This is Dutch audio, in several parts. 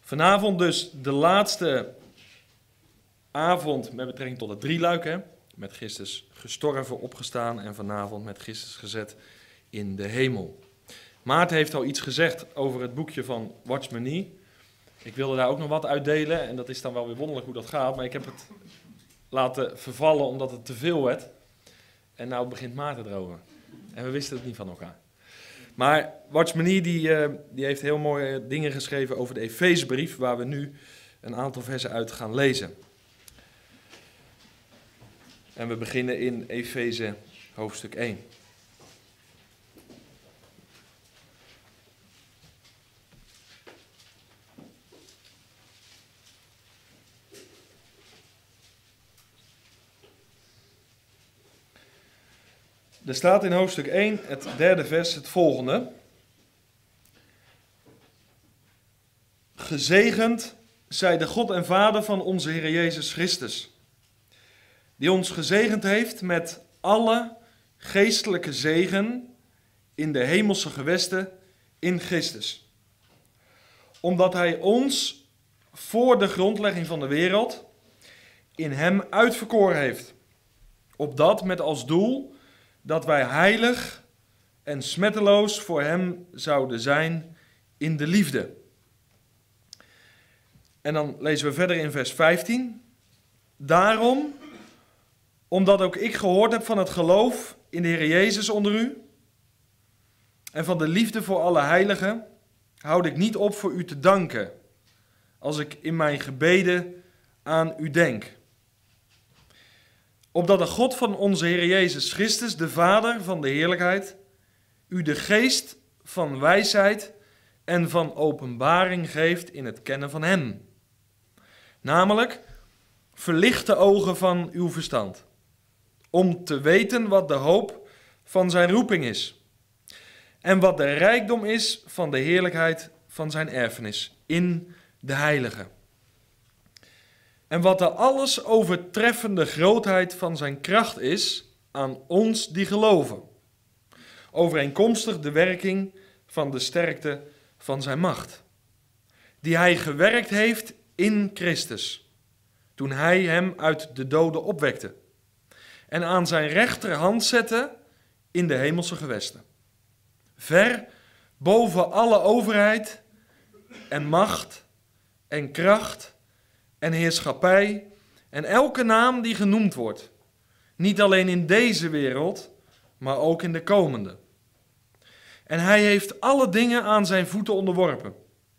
Vanavond dus de laatste avond met betrekking tot het drieluik. Hè? Met Christus gestorven, opgestaan en vanavond met Christus gezet in de hemel. Maarten heeft al iets gezegd over het boekje van Watchman Nee. Ik wilde daar ook nog wat uitdelen en dat is dan wel weer wonderlijk hoe dat gaat. Maar ik heb het laten vervallen omdat het te veel werd. En nou begint Maarten erover. En we wisten het niet van elkaar. Maar Watchman Nee die heeft heel mooie dingen geschreven over de Efezebrief, waar we nu een aantal versen uit gaan lezen. En we beginnen in Efeze hoofdstuk 1. Er staat in hoofdstuk 1, het derde vers, het volgende. Gezegend zij de God en Vader van onze Heer Jezus Christus, die ons gezegend heeft met alle geestelijke zegen in de hemelse gewesten in Christus. Omdat Hij ons voor de grondlegging van de wereld in Hem uitverkoren heeft, opdat met als doel dat wij heilig en smetteloos voor Hem zouden zijn in de liefde. En dan lezen we verder in vers 15. Daarom, omdat ook ik gehoord heb van het geloof in de Heer Jezus onder u en van de liefde voor alle heiligen, houd ik niet op voor u te danken, als ik in mijn gebeden aan u denk. Opdat de God van onze Heer Jezus Christus, de Vader van de heerlijkheid, u de geest van wijsheid en van openbaring geeft in het kennen van Hem. Namelijk, verlicht de ogen van uw verstand, om te weten wat de hoop van zijn roeping is, en wat de rijkdom is van de heerlijkheid van zijn erfenis in de heiligen. En wat de alles overtreffende grootheid van zijn kracht is aan ons die geloven, overeenkomstig de werking van de sterkte van zijn macht, die hij gewerkt heeft in Christus, toen hij hem uit de doden opwekte en aan zijn rechterhand zette in de hemelse gewesten, ver boven alle overheid en macht en kracht en heerschappij en elke naam die genoemd wordt, niet alleen in deze wereld, maar ook in de komende. En hij heeft alle dingen aan zijn voeten onderworpen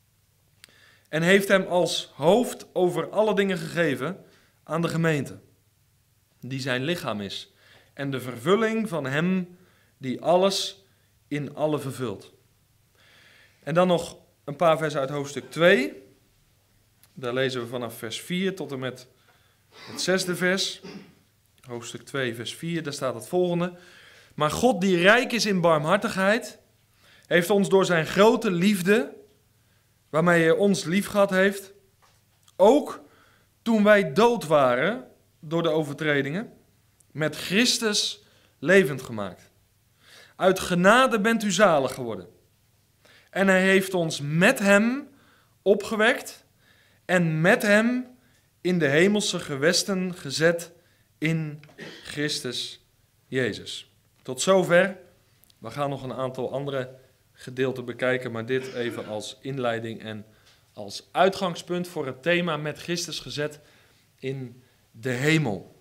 en heeft hem als hoofd over alle dingen gegeven aan de gemeente, die zijn lichaam is en de vervulling van hem die alles in alle vervult. En dan nog een paar versen uit hoofdstuk 2. Daar lezen we vanaf vers 4 tot en met het 6e vers. Hoofdstuk 2, vers 4, daar staat het volgende. Maar God die rijk is in barmhartigheid, heeft ons door zijn grote liefde, waarmee hij ons liefgehad heeft, ook toen wij dood waren door de overtredingen, met Christus levend gemaakt. Uit genade bent u zalig geworden. En hij heeft ons met hem opgewekt en met hem in de hemelse gewesten gezet in Christus Jezus. Tot zover. We gaan nog een aantal andere gedeelten bekijken, maar dit even als inleiding en als uitgangspunt voor het thema met Christus gezet in de hemel.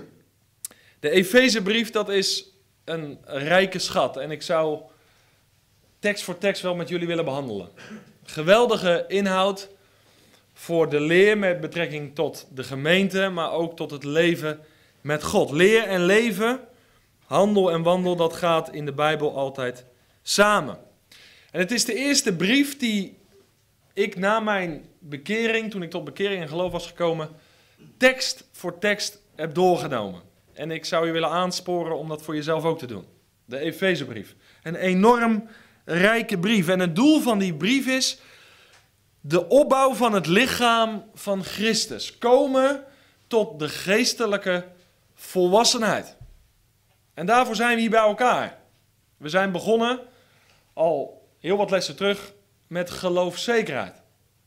De Efezebrief, dat is een rijke schat en ik zou tekst voor tekst wel met jullie willen behandelen. Geweldige inhoud voor de leer met betrekking tot de gemeente, maar ook tot het leven met God. Leer en leven, handel en wandel, dat gaat in de Bijbel altijd samen. En het is de eerste brief die ik na mijn bekering, toen ik tot bekering en geloof was gekomen, tekst voor tekst heb doorgenomen. En ik zou je willen aansporen om dat voor jezelf ook te doen. De Efezebrief. Een enorm rijke brief. En het doel van die brief is de opbouw van het lichaam van Christus. Komen tot de geestelijke volwassenheid. En daarvoor zijn we hier bij elkaar. We zijn begonnen, al heel wat lessen terug, met geloofszekerheid.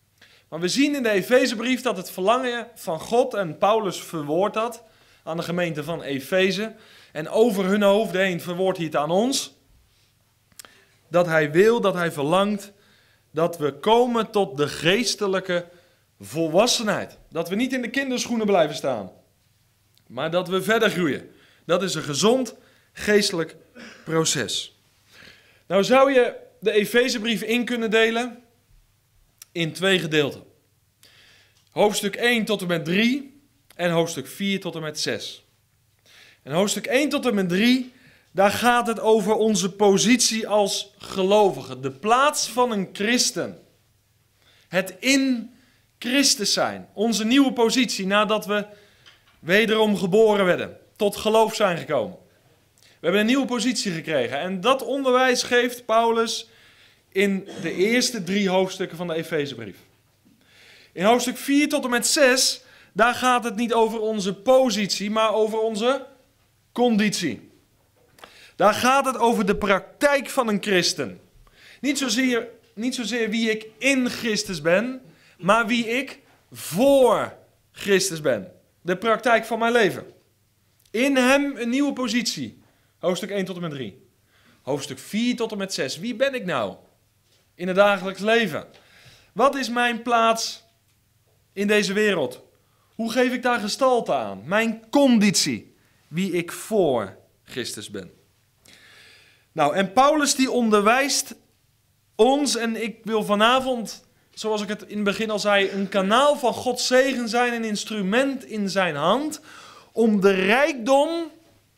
Maar we zien in de Efezebrief dat het verlangen van God, en Paulus verwoordt dat aan de gemeente van Efeze, en over hun hoofden heen verwoordt hij het aan ons, dat hij wil, dat hij verlangt, dat we komen tot de geestelijke volwassenheid. Dat we niet in de kinderschoenen blijven staan, maar dat we verder groeien. Dat is een gezond geestelijk proces. Nou zou je de Efezebrief in kunnen delen in 2 gedeelten. Hoofdstuk 1 tot en met 3 en hoofdstuk 4 tot en met 6. En hoofdstuk 1 tot en met 3, daar gaat het over onze positie als gelovigen. De plaats van een christen. Het in Christus zijn. Onze nieuwe positie nadat we wederom geboren werden. Tot geloof zijn gekomen. We hebben een nieuwe positie gekregen. En dat onderwijs geeft Paulus in de eerste 3 hoofdstukken van de Efezebrief. In hoofdstuk 4 tot en met 6, daar gaat het niet over onze positie, maar over onze conditie. Daar gaat het over de praktijk van een christen. Niet zozeer wie ik in Christus ben, maar wie ik voor Christus ben. De praktijk van mijn leven. In hem een nieuwe positie. Hoofdstuk 1 tot en met 3. Hoofdstuk 4 tot en met 6. Wie ben ik nou in het dagelijks leven? Wat is mijn plaats in deze wereld? Hoe geef ik daar gestalte aan? Mijn conditie. Wie ik voor Christus ben. Nou, en Paulus die onderwijst ons, en ik wil vanavond, zoals ik het in het begin al zei, een kanaal van Gods zegen zijn, een instrument in zijn hand, om de rijkdom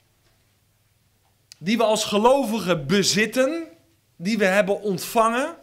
die we als gelovigen bezitten, die we hebben ontvangen,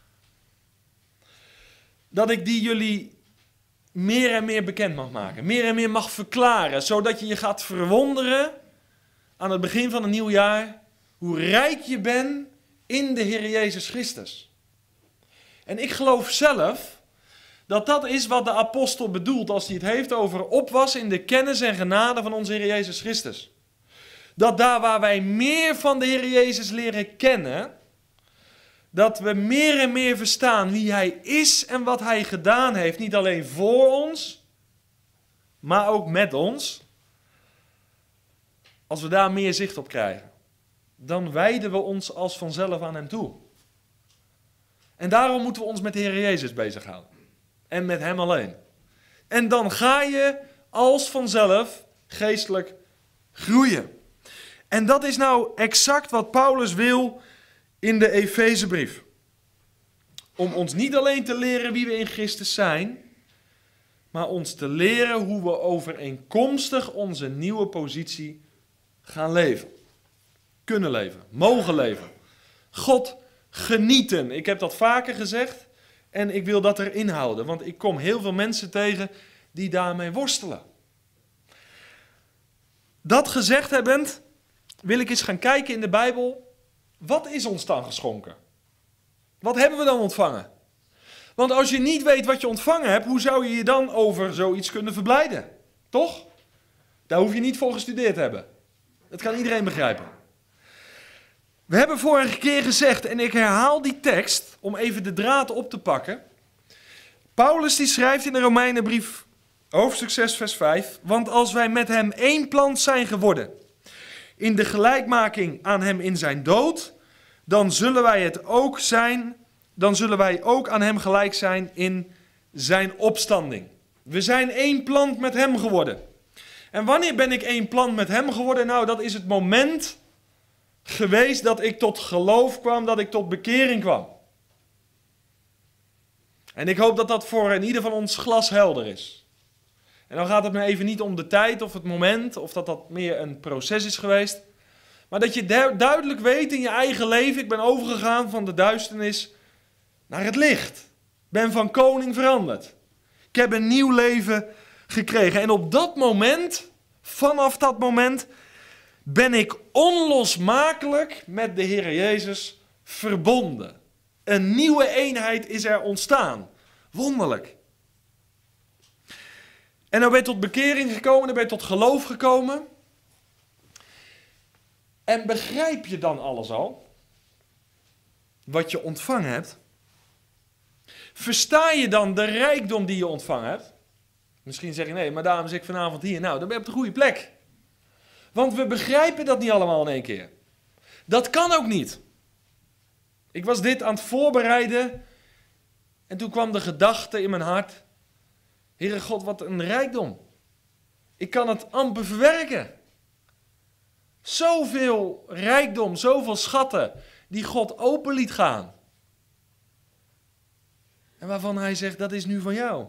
dat ik die jullie meer en meer bekend mag maken, meer en meer mag verklaren, zodat je je gaat verwonderen aan het begin van een nieuw jaar, hoe rijk je bent in de Heer Jezus Christus. En ik geloof zelf dat dat is wat de apostel bedoelt als hij het heeft over opwas in de kennis en genade van onze Heer Jezus Christus. Dat daar waar wij meer van de Heer Jezus leren kennen, dat we meer en meer verstaan wie Hij is en wat Hij gedaan heeft. Niet alleen voor ons, maar ook met ons. Als we daar meer zicht op krijgen, dan wijden we ons als vanzelf aan Hem toe. En daarom moeten we ons met de Heer Jezus bezighouden. En met Hem alleen. En dan ga je als vanzelf geestelijk groeien. En dat is nou exact wat Paulus wil in de Efezebrief. Om ons niet alleen te leren wie we in Christus zijn, maar ons te leren hoe we overeenkomstig onze nieuwe positie gaan leven. Kunnen leven, mogen leven. God genieten. Ik heb dat vaker gezegd en ik wil dat erin houden, want ik kom heel veel mensen tegen die daarmee worstelen. Dat gezegd hebbend, wil ik eens gaan kijken in de Bijbel. Wat is ons dan geschonken? Wat hebben we dan ontvangen? Want als je niet weet wat je ontvangen hebt, hoe zou je je dan over zoiets kunnen verblijden? Toch? Daar hoef je niet voor gestudeerd te hebben. Dat kan iedereen begrijpen. We hebben vorige keer gezegd, en ik herhaal die tekst om even de draad op te pakken. Paulus die schrijft in de Romeinenbrief, hoofdstuk 6, vers 5. Want als wij met hem één plant zijn geworden, in de gelijkmaking aan hem in zijn dood, dan zullen wij ook aan hem gelijk zijn in zijn opstanding. We zijn één plant met hem geworden. En wanneer ben ik één plant met hem geworden? Nou, dat is het moment geweest dat ik tot geloof kwam, dat ik tot bekering kwam. En ik hoop dat dat voor in ieder van ons glashelder is. En dan gaat het me even niet om de tijd of het moment, of dat meer een proces is geweest. Maar dat je duidelijk weet in je eigen leven, ik ben overgegaan van de duisternis naar het licht. Ik ben van koning veranderd. Ik heb een nieuw leven gekregen. En op dat moment, vanaf dat moment, ben ik onlosmakelijk met de Heer Jezus verbonden. Een nieuwe eenheid is er ontstaan. Wonderlijk. En dan ben je tot bekering gekomen, dan ben je tot geloof gekomen. En begrijp je dan alles al? Wat je ontvangen hebt? Versta je dan de rijkdom die je ontvangen hebt? Misschien zeg je nee, maar daarom zit ik vanavond hier. Nou, dan ben je op de goede plek. Want we begrijpen dat niet allemaal in één keer. Dat kan ook niet. Ik was dit aan het voorbereiden en toen kwam de gedachte in mijn hart: Heere God, wat een rijkdom. Ik kan het amper verwerken. Zoveel rijkdom, zoveel schatten die God open liet gaan. En waarvan hij zegt, dat is nu van jou.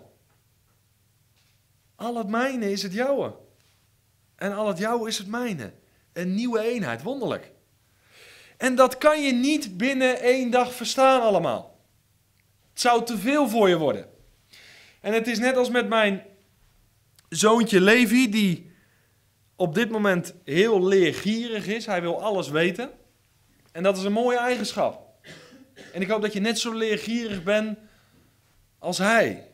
Al het mijne is het jouwe. En al het jouwe is het mijne. Een nieuwe eenheid, wonderlijk. En dat kan je niet binnen 1 dag verstaan allemaal. Het zou te veel voor je worden. En het is net als met mijn zoontje Levi, die op dit moment heel leergierig is. Hij wil alles weten. En dat is een mooie eigenschap. En ik hoop dat je net zo leergierig bent als hij.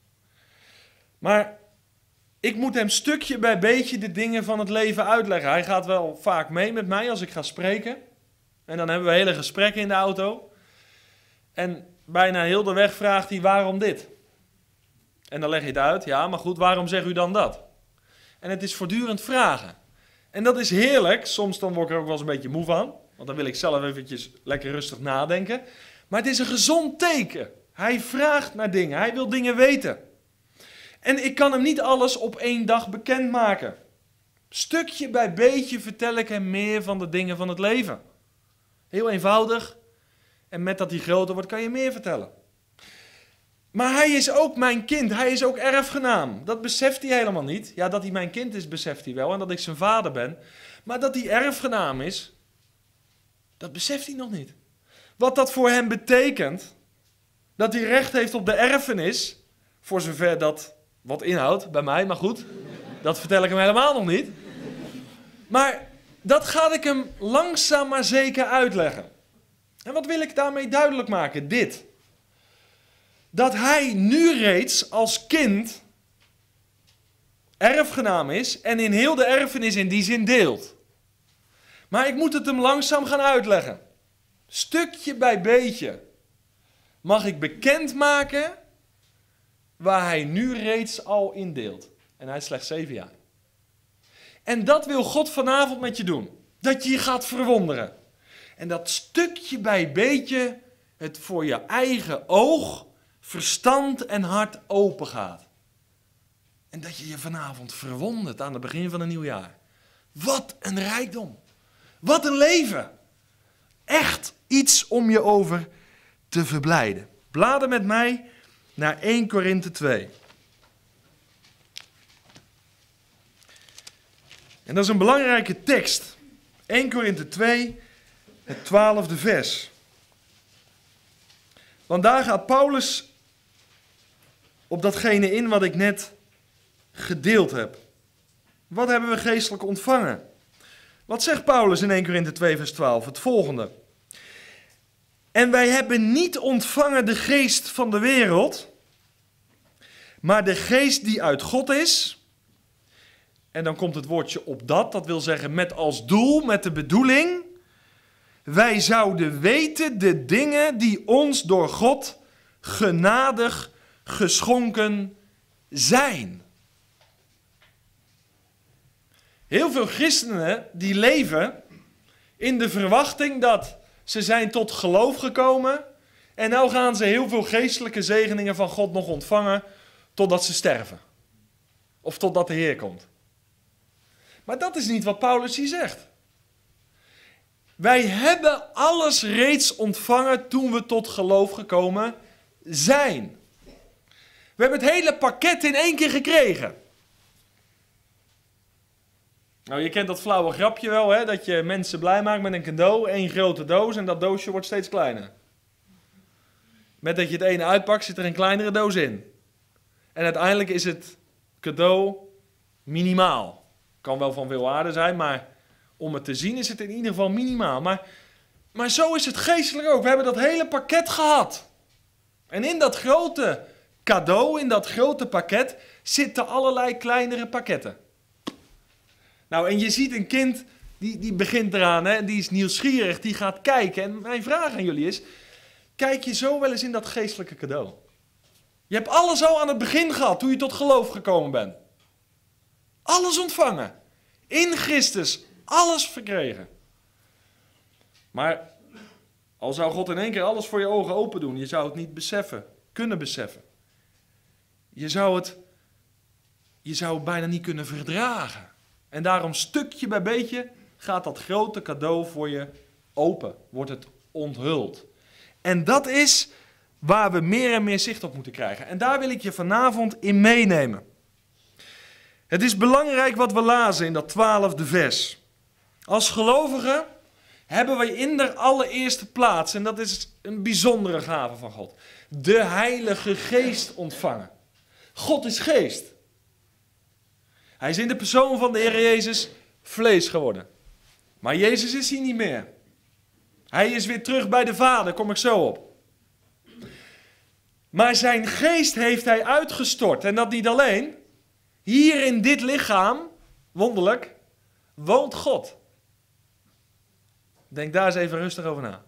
Maar ik moet hem stukje bij beetje de dingen van het leven uitleggen. Hij gaat wel vaak mee met mij als ik ga spreken. En dan hebben we hele gesprekken in de auto. En bijna heel de weg vraagt hij, waarom dit? En dan leg je het uit. Ja, maar goed, waarom zegt u dan dat? En het is voortdurend vragen. En dat is heerlijk. Soms dan word ik er ook wel eens een beetje moe van. Want dan wil ik zelf eventjes lekker rustig nadenken. Maar het is een gezond teken. Hij vraagt naar dingen. Hij wil dingen weten. En ik kan hem niet alles op 1 dag bekendmaken. Stukje bij beetje vertel ik hem meer van de dingen van het leven. Heel eenvoudig. En met dat hij groter wordt kan je meer vertellen. Maar hij is ook mijn kind. Hij is ook erfgenaam. Dat beseft hij helemaal niet. Ja, dat hij mijn kind is, beseft hij wel. En dat ik zijn vader ben. Maar dat hij erfgenaam is, dat beseft hij nog niet. Wat dat voor hem betekent, dat hij recht heeft op de erfenis, voor zover dat wat inhoudt bij mij, maar goed, dat vertel ik hem helemaal nog niet. Maar dat ga ik hem langzaam maar zeker uitleggen. En wat wil ik daarmee duidelijk maken? Dit. Dat hij nu reeds als kind erfgenaam is en in heel de erfenis in die zin deelt. Maar ik moet het hem langzaam gaan uitleggen. Stukje bij beetje mag ik bekendmaken waar hij nu reeds al in deelt. En hij is slechts 7 jaar. En dat wil God vanavond met je doen. Dat je je gaat verwonderen. En dat stukje bij beetje het voor je eigen oog, verstand en hart open gaat. En dat je je vanavond verwondert aan het begin van een nieuw jaar. Wat een rijkdom. Wat een leven. Echt iets om je over te verblijden. Blader met mij naar 1 Korinthe 2. En dat is een belangrijke tekst. 1 Korinthe 2, het 12e vers. Want daar gaat Paulus op datgene in wat ik net gedeeld heb. Wat hebben we geestelijk ontvangen? Wat zegt Paulus in 1 Korinthe 2 vers 12? Het volgende. En wij hebben niet ontvangen de geest van de wereld, maar de geest die uit God is. En dan komt het woordje opdat, dat wil zeggen met als doel, met de bedoeling. Wij zouden weten de dingen die ons door God genadig geschonken zijn. Heel veel christenen die leven in de verwachting dat ze zijn tot geloof gekomen en nou gaan ze heel veel geestelijke zegeningen van God nog ontvangen totdat ze sterven. Of totdat de Heer komt. Maar dat is niet wat Paulus hier zegt. Wij hebben alles reeds ontvangen toen we tot geloof gekomen zijn. We hebben het hele pakket in 1 keer gekregen. Nou, je kent dat flauwe grapje wel, hè? Dat je mensen blij maakt met een cadeau, 1 grote doos en dat doosje wordt steeds kleiner. Met dat je het ene uitpakt, zit er een kleinere doos in. En uiteindelijk is het cadeau minimaal. Kan wel van veel waarde zijn, maar om het te zien is het in ieder geval minimaal. Maar zo is het geestelijk ook. We hebben dat hele pakket gehad. En in dat grote cadeau, in dat grote pakket, zitten allerlei kleinere pakketten. Nou, en je ziet een kind, die begint eraan, hè, die is nieuwsgierig, die gaat kijken. En mijn vraag aan jullie is, kijk je zo wel eens in dat geestelijke cadeau? Je hebt alles al aan het begin gehad, toen je tot geloof gekomen bent. Alles ontvangen. In Christus. Alles verkregen. Maar al zou God in één keer alles voor je ogen open doen, je zou het niet kunnen beseffen. Je zou het bijna niet kunnen verdragen. En daarom stukje bij beetje gaat dat grote cadeau voor je open. Wordt het onthuld. En dat is waar we meer en meer zicht op moeten krijgen. En daar wil ik je vanavond in meenemen. Het is belangrijk wat we lazen in dat 12e vers. Als gelovigen hebben wij in de allereerste plaats, en dat is een bijzondere gave van God, de Heilige Geest ontvangen. God is geest. Hij is in de persoon van de Heer Jezus vlees geworden. Maar Jezus is hier niet meer. Hij is weer terug bij de Vader, kom ik zo op. Maar zijn geest heeft hij uitgestort. En dat niet alleen. Hier in dit lichaam, wonderlijk, woont God. Denk daar eens even rustig over na.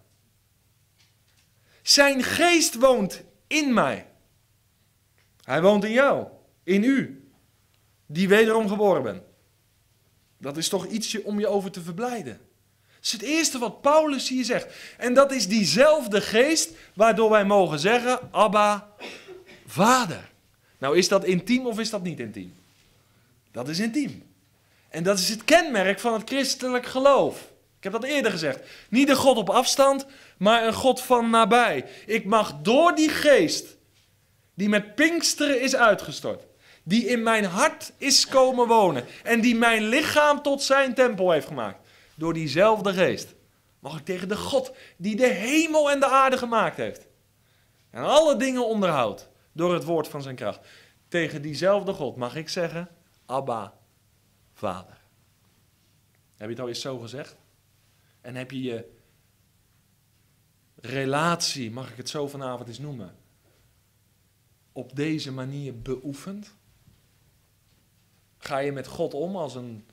Zijn geest woont in mij. Hij woont in jou, in u, die wederom geboren bent. Dat is toch ietsje om je over te verblijden. Dat is het eerste wat Paulus hier zegt. En dat is diezelfde geest waardoor wij mogen zeggen, Abba, Vader. Nou, is dat intiem of is dat niet intiem? Dat is intiem. En dat is het kenmerk van het christelijk geloof. Ik heb dat eerder gezegd. Niet een God op afstand, maar een God van nabij. Ik mag door die geest, die met Pinksteren is uitgestort, die in mijn hart is komen wonen en die mijn lichaam tot zijn tempel heeft gemaakt, door diezelfde geest, mag ik tegen de God die de hemel en de aarde gemaakt heeft en alle dingen onderhoudt door het woord van zijn kracht, tegen diezelfde God mag ik zeggen, Abba, Vader. Heb je het al eens zo gezegd? En heb je je relatie, mag ik het zo vanavond eens noemen, op deze manier beoefend? Ga je met God om als een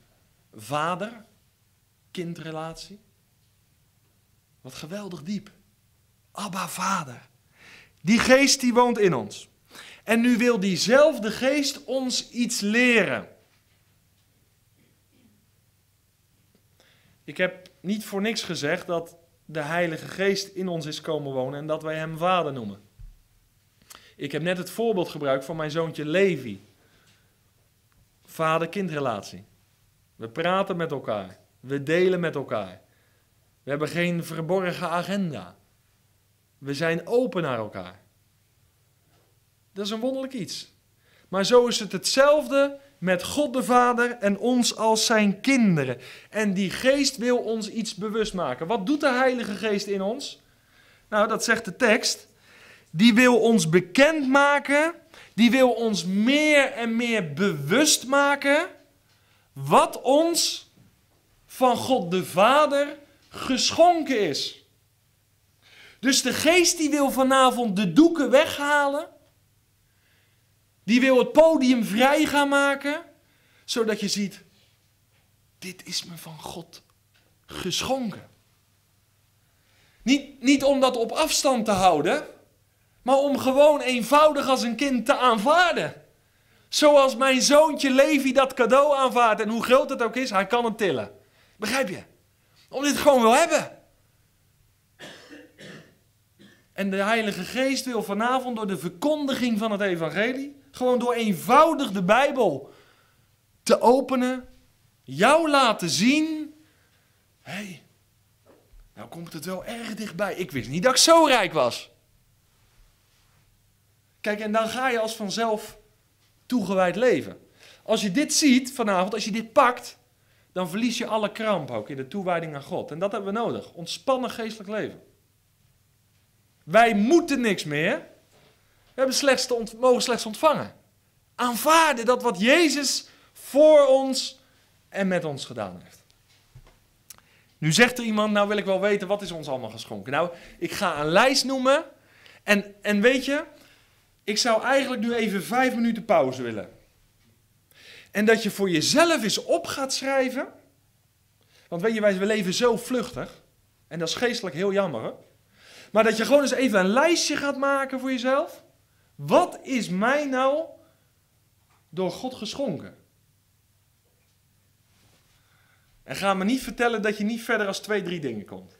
vader-kindrelatie? Wat geweldig diep. Abba, Vader. Die geest die woont in ons. En nu wil diezelfde geest ons iets leren. Ik heb niet voor niks gezegd dat de Heilige Geest in ons is komen wonen en dat wij hem Vader noemen. Ik heb net het voorbeeld gebruikt van mijn zoontje Levi. Vader-kindrelatie. We praten met elkaar. We delen met elkaar. We hebben geen verborgen agenda. We zijn open naar elkaar. Dat is een wonderlijk iets. Maar zo is het hetzelfde met God de Vader en ons als zijn kinderen. En die geest wil ons iets bewust maken. Wat doet de Heilige Geest in ons? Nou, dat zegt de tekst. Die wil ons bekendmaken. Die wil ons meer en meer bewust maken wat ons van God de Vader geschonken is. Dus de geest die wil vanavond de doeken weghalen. Die wil het podium vrij gaan maken, zodat je ziet, dit is me van God geschonken. Niet om dat op afstand te houden, maar om gewoon eenvoudig als een kind te aanvaarden. Zoals mijn zoontje Levi dat cadeau aanvaardt en hoe groot het ook is, hij kan het tillen. Begrijp je? Omdat hij het gewoon wil hebben. En de Heilige Geest wil vanavond door de verkondiging van het evangelie, gewoon door eenvoudig de Bijbel te openen, jou laten zien, hé, nou komt het wel erg dichtbij. Ik wist niet dat ik zo rijk was. Kijk, en dan ga je als vanzelf toegewijd leven. Als je dit ziet vanavond, als je dit pakt, dan verlies je alle kramp ook in de toewijding aan God. En dat hebben we nodig. Ontspannen geestelijk leven. Wij moeten niks meer. We mogen slechts ontvangen. Aanvaarden dat wat Jezus voor ons en met ons gedaan heeft. Nu zegt er iemand, nou wil ik wel weten, wat is ons allemaal geschonken? Nou, ik ga een lijst noemen. En weet je, ik zou eigenlijk nu even 5 minuten pauze willen. En dat je voor jezelf eens op gaat schrijven. Want weet je, we leven zo vluchtig. En dat is geestelijk heel jammer. Hè? Maar dat je gewoon eens even een lijstje gaat maken voor jezelf. Wat is mij nou door God geschonken? En ga me niet vertellen dat je niet verder als 2, 3 dingen komt.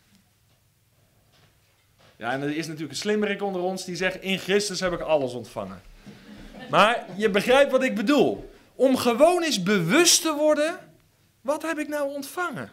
Ja, en er is natuurlijk een slimmerik onder ons die zegt, in Christus heb ik alles ontvangen. Maar je begrijpt wat ik bedoel. Om gewoon eens bewust te worden, wat heb ik nou ontvangen?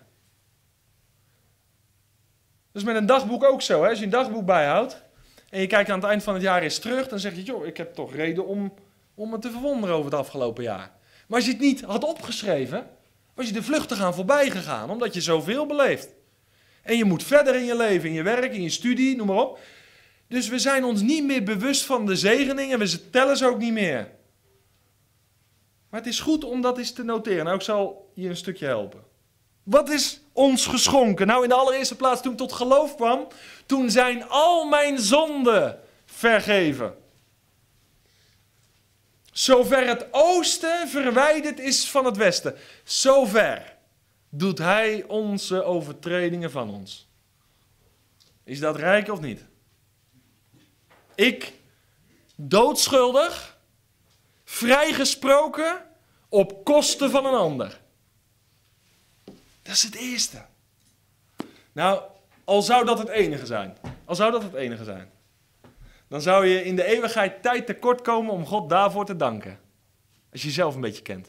Dat is met een dagboek ook zo. Hè? Als je een dagboek bijhoudt en je kijkt aan het eind van het jaar eens terug, dan zeg je, joh, ik heb toch reden om me te verwonderen over het afgelopen jaar. Maar als je het niet had opgeschreven, was je er vluchtig aan voorbij gegaan, omdat je zoveel beleeft. En je moet verder in je leven, in je werk, in je studie, noem maar op. Dus we zijn ons niet meer bewust van de zegeningen, we tellen ze ook niet meer. Maar het is goed om dat eens te noteren. Nou, ik zal je een stukje helpen. Wat is ons geschonken? Nou, in de allereerste plaats, toen ik tot geloof kwam, toen zijn al mijn zonden vergeven. Zover het oosten verwijderd is van het westen, zover doet hij onze overtredingen van ons. Is dat rijk of niet? Ik, doodschuldig, vrijgesproken op kosten van een ander. Dat is het eerste. Nou, al zou dat het enige zijn. Dan zou je in de eeuwigheid tijd tekort komen om God daarvoor te danken. Als je jezelf een beetje kent.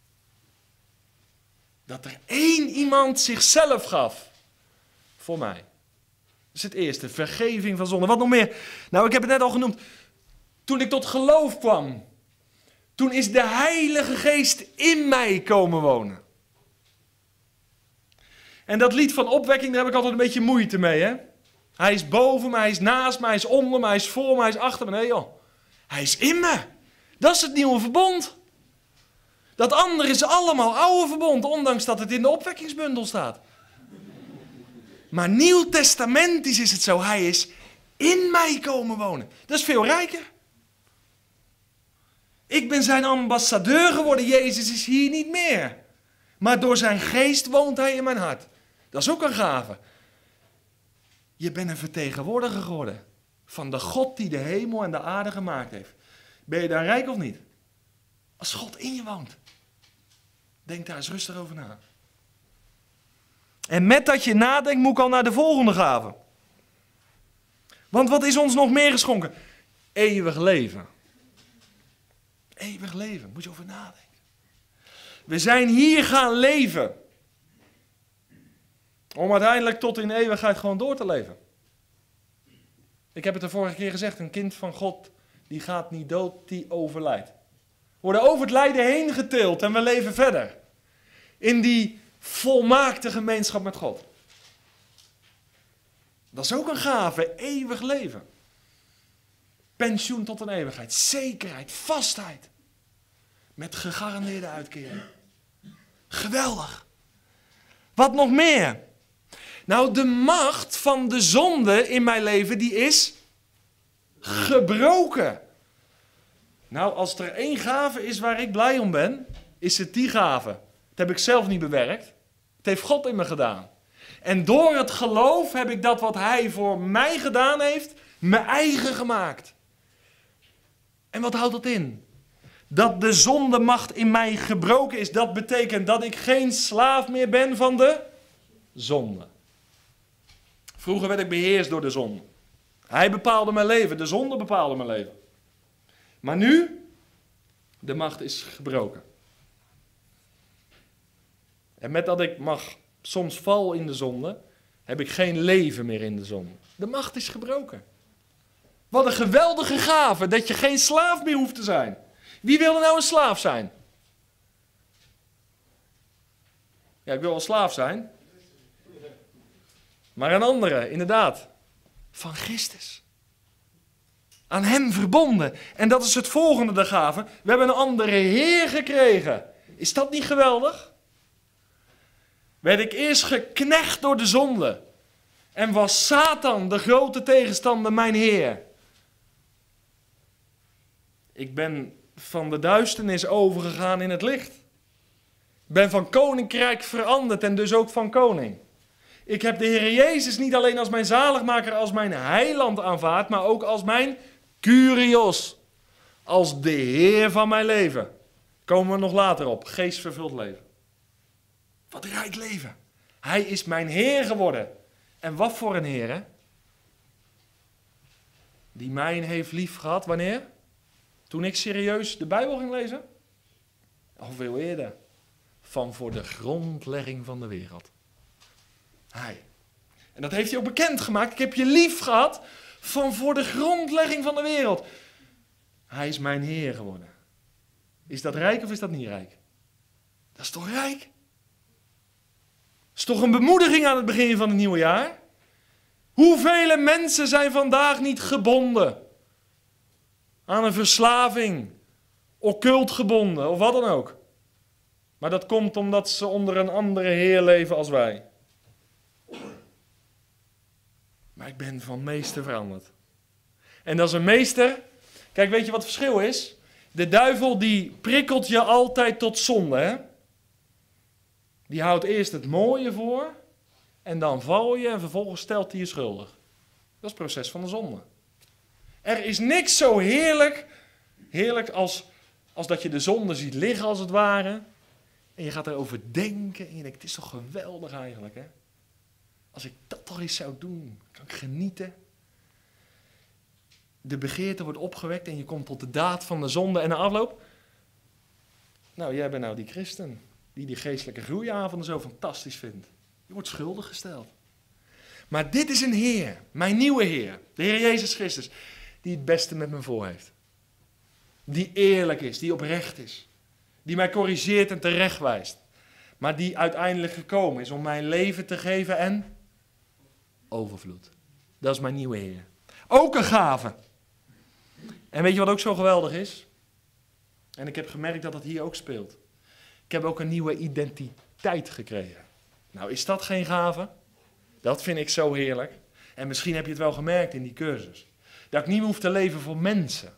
Dat er één iemand zichzelf gaf. Voor mij. Dat is het eerste. Vergeving van zonde. Wat nog meer? Nou, ik heb het net al genoemd. Toen ik tot geloof kwam. Toen is de Heilige Geest in mij komen wonen. En dat lied van opwekking, daar heb ik altijd een beetje moeite mee, hè. Hij is boven me, hij is naast me, hij is onder me, hij is voor me, hij is achter me. Nee joh, hij is in me. Dat is het nieuwe verbond. Dat andere is allemaal oude verbond, ondanks dat het in de opwekkingsbundel staat. Maar nieuwtestamentisch is het zo, hij is in mij komen wonen. Dat is veel rijker. Ik ben zijn ambassadeur geworden, Jezus is hier niet meer. Maar door zijn geest woont hij in mijn hart. Dat is ook een gave. Je bent een vertegenwoordiger geworden van de God die de hemel en de aarde gemaakt heeft. Ben je daar rijk of niet? Als God in je woont. Denk daar eens rustig over na. En met dat je nadenkt moet ik al naar de volgende gave. Want wat is ons nog meer geschonken? Eeuwig leven. Eeuwig leven, moet je over nadenken. We zijn hier gaan leven. Om uiteindelijk tot in eeuwigheid gewoon door te leven. Ik heb het de vorige keer gezegd, een kind van God, die gaat niet dood, die overlijdt. We worden over het lijden heen getild en we leven verder. In die volmaakte gemeenschap met God. Dat is ook een gave, eeuwig leven. Pensioen tot een eeuwigheid, zekerheid, vastheid. Met gegarandeerde uitkering. Geweldig. Wat nog meer? Nou, de macht van de zonde in mijn leven, die is gebroken. Nou, als er één gave is waar ik blij om ben, is het die gave. Dat heb ik zelf niet bewerkt. Het heeft God in me gedaan. En door het geloof heb ik dat wat hij voor mij gedaan heeft, mijn eigen gemaakt. En wat houdt dat in? Dat de zondemacht in mij gebroken is. Dat betekent dat ik geen slaaf meer ben van de zonde. Vroeger werd ik beheerst door de zonde. Hij bepaalde mijn leven, de zonde bepaalde mijn leven. Maar nu, de macht is gebroken. En met dat ik soms val in de zonde, heb ik geen leven meer in de zonde. De macht is gebroken. Wat een geweldige gave, dat je geen slaaf meer hoeft te zijn. Wie wil er nou een slaaf zijn? Ja, ik wil wel slaaf zijn. Maar een andere, inderdaad. Van Christus. Aan hem verbonden. En dat is het volgende, de gave. We hebben een andere Heer gekregen. Is dat niet geweldig? Werd ik eerst geknecht door de zonde. En was Satan, de grote tegenstander, mijn Heer. Ik ben van de duisternis overgegaan in het licht. Ben van koninkrijk veranderd en dus ook van koning. Ik heb de Heer Jezus niet alleen als mijn zaligmaker, als mijn heiland aanvaard, maar ook als mijn Kyrios, als de Heer van mijn leven. Komen we nog later op, geestvervuld leven. Wat een rijk leven. Hij is mijn Heer geworden. En wat voor een Heer, hè? Die mij heeft lief gehad, wanneer? Toen ik serieus de Bijbel ging lezen? Al veel eerder. Van voor de grondlegging van de wereld. Hij. En dat heeft hij ook bekendgemaakt. Ik heb je lief gehad van voor de grondlegging van de wereld. Hij is mijn Heer geworden. Is dat rijk of is dat niet rijk? Dat is toch rijk? Dat is toch een bemoediging aan het begin van het nieuwe jaar? Hoeveel mensen zijn vandaag niet gebonden aan een verslaving, occult gebonden of wat dan ook. Maar dat komt omdat ze onder een andere Heer leven als wij. Maar ik ben van meester veranderd. En dat is een meester. Kijk, weet je wat het verschil is? De duivel die prikkelt je altijd tot zonde, hè? Die houdt eerst het mooie voor en dan val je en vervolgens stelt hij je schuldig. Dat is het proces van de zonde. Er is niks zo heerlijk als dat je de zonde ziet liggen als het ware. En je gaat erover denken en je denkt, het is toch geweldig eigenlijk, hè? Als ik dat toch eens zou doen, kan ik genieten. De begeerte wordt opgewekt en je komt tot de daad van de zonde. En na afloop, nou, jij bent nou die christen die geestelijke groeiavonden zo fantastisch vindt. Je wordt schuldig gesteld. Maar dit is een Heer, mijn nieuwe Heer, de Heer Jezus Christus, die het beste met me voor heeft. Die eerlijk is, die oprecht is. Die mij corrigeert en terechtwijst. Maar die uiteindelijk gekomen is om mijn leven te geven en overvloed. Dat is mijn nieuwe Heer. Ook een gave. En weet je wat ook zo geweldig is? En ik heb gemerkt dat dat hier ook speelt. Ik heb ook een nieuwe identiteit gekregen. Nou, is dat geen gave? Dat vind ik zo heerlijk. En misschien heb je het wel gemerkt in die cursus. Dat ik niet meer hoef te leven voor mensen.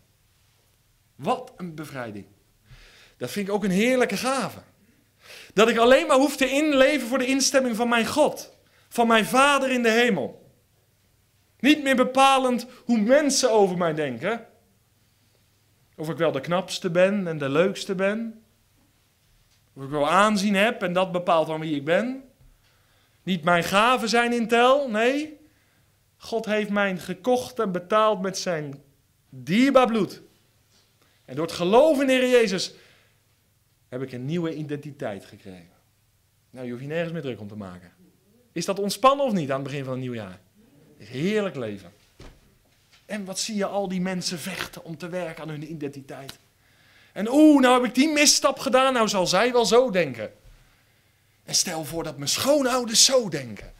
Wat een bevrijding. Dat vind ik ook een heerlijke gave. Dat ik alleen maar hoef te inleven voor de instemming van mijn God. Van mijn Vader in de hemel. Niet meer bepalend hoe mensen over mij denken. Of ik wel de knapste ben en de leukste ben. Of ik wel aanzien heb en dat bepaalt dan wie ik ben. Niet mijn gaven zijn in tel, nee. God heeft mij gekocht en betaald met zijn dierbaar bloed. En door het geloof in de Heer Jezus heb ik een nieuwe identiteit gekregen. Nou, je hoeft je nergens meer druk om te maken. Is dat ontspannen of niet aan het begin van het nieuwe jaar? Het is heerlijk leven. En wat zie je al die mensen vechten om te werken aan hun identiteit. En nou heb ik die misstap gedaan, nou zal zij wel zo denken. En stel voor dat mijn schoonouders zo denken.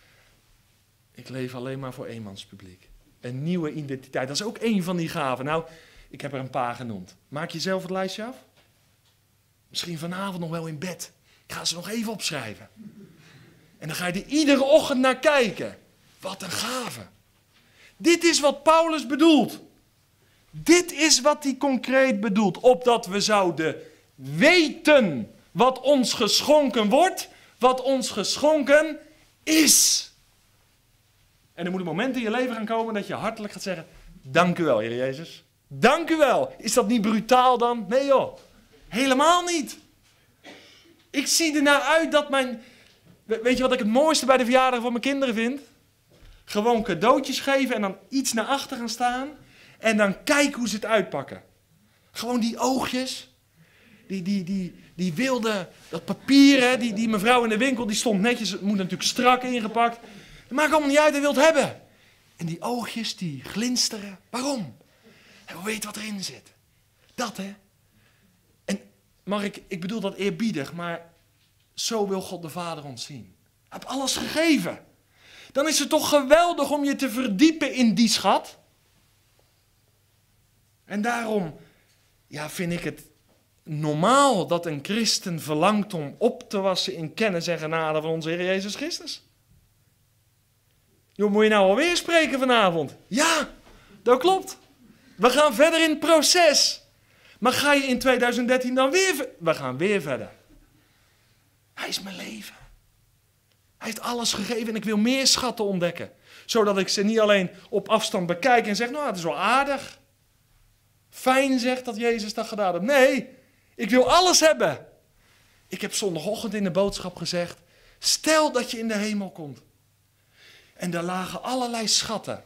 Ik leef alleen maar voor eenmanspubliek. Een nieuwe identiteit, dat is ook één van die gaven. Nou, ik heb er een paar genoemd. Maak je zelf het lijstje af? Misschien vanavond nog wel in bed. Ik ga ze nog even opschrijven. En dan ga je er iedere ochtend naar kijken. Wat een gave. Dit is wat Paulus bedoelt. Dit is wat hij concreet bedoelt. Opdat we zouden weten wat ons geschonken wordt. Wat ons geschonken is. En er moet een moment in je leven gaan komen dat je hartelijk gaat zeggen. Dank u wel, Heer Jezus. Dank u wel. Is dat niet brutaal dan? Nee joh. Helemaal niet. Ik zie ernaar uit dat mijn... Weet je wat ik het mooiste bij de verjaardag van mijn kinderen vind? Gewoon cadeautjes geven en dan iets naar achter gaan staan. En dan kijken hoe ze het uitpakken. Gewoon die oogjes. Die wilde, dat papier, hè, die mevrouw in de winkel, die stond netjes. Het moet natuurlijk strak ingepakt. Het maakt allemaal niet uit, hij wil het hebben. En die oogjes, die glinsteren. Waarom? Hij weet wat erin zit. Dat, hè. En ik bedoel dat eerbiedig, maar zo wil God de Vader ons zien. Hij heeft alles gegeven. Dan is het toch geweldig om je te verdiepen in die schat. En daarom vind ik het normaal dat een christen verlangt om op te wassen in kennis en genade van onze Heer Jezus Christus. Joh, moet je nou alweer spreken vanavond? Ja, dat klopt. We gaan verder in het proces. Maar ga je in 2013 dan weer... We gaan weer verder. Hij is mijn leven. Hij heeft alles gegeven en ik wil meer schatten ontdekken. Zodat ik ze niet alleen op afstand bekijk en zeg, nou, het is wel aardig. Fijn zegt dat Jezus dat gedaan heeft. Nee, ik wil alles hebben. Ik heb zondagochtend in de boodschap gezegd, stel dat je in de hemel komt. En daar lagen allerlei schatten.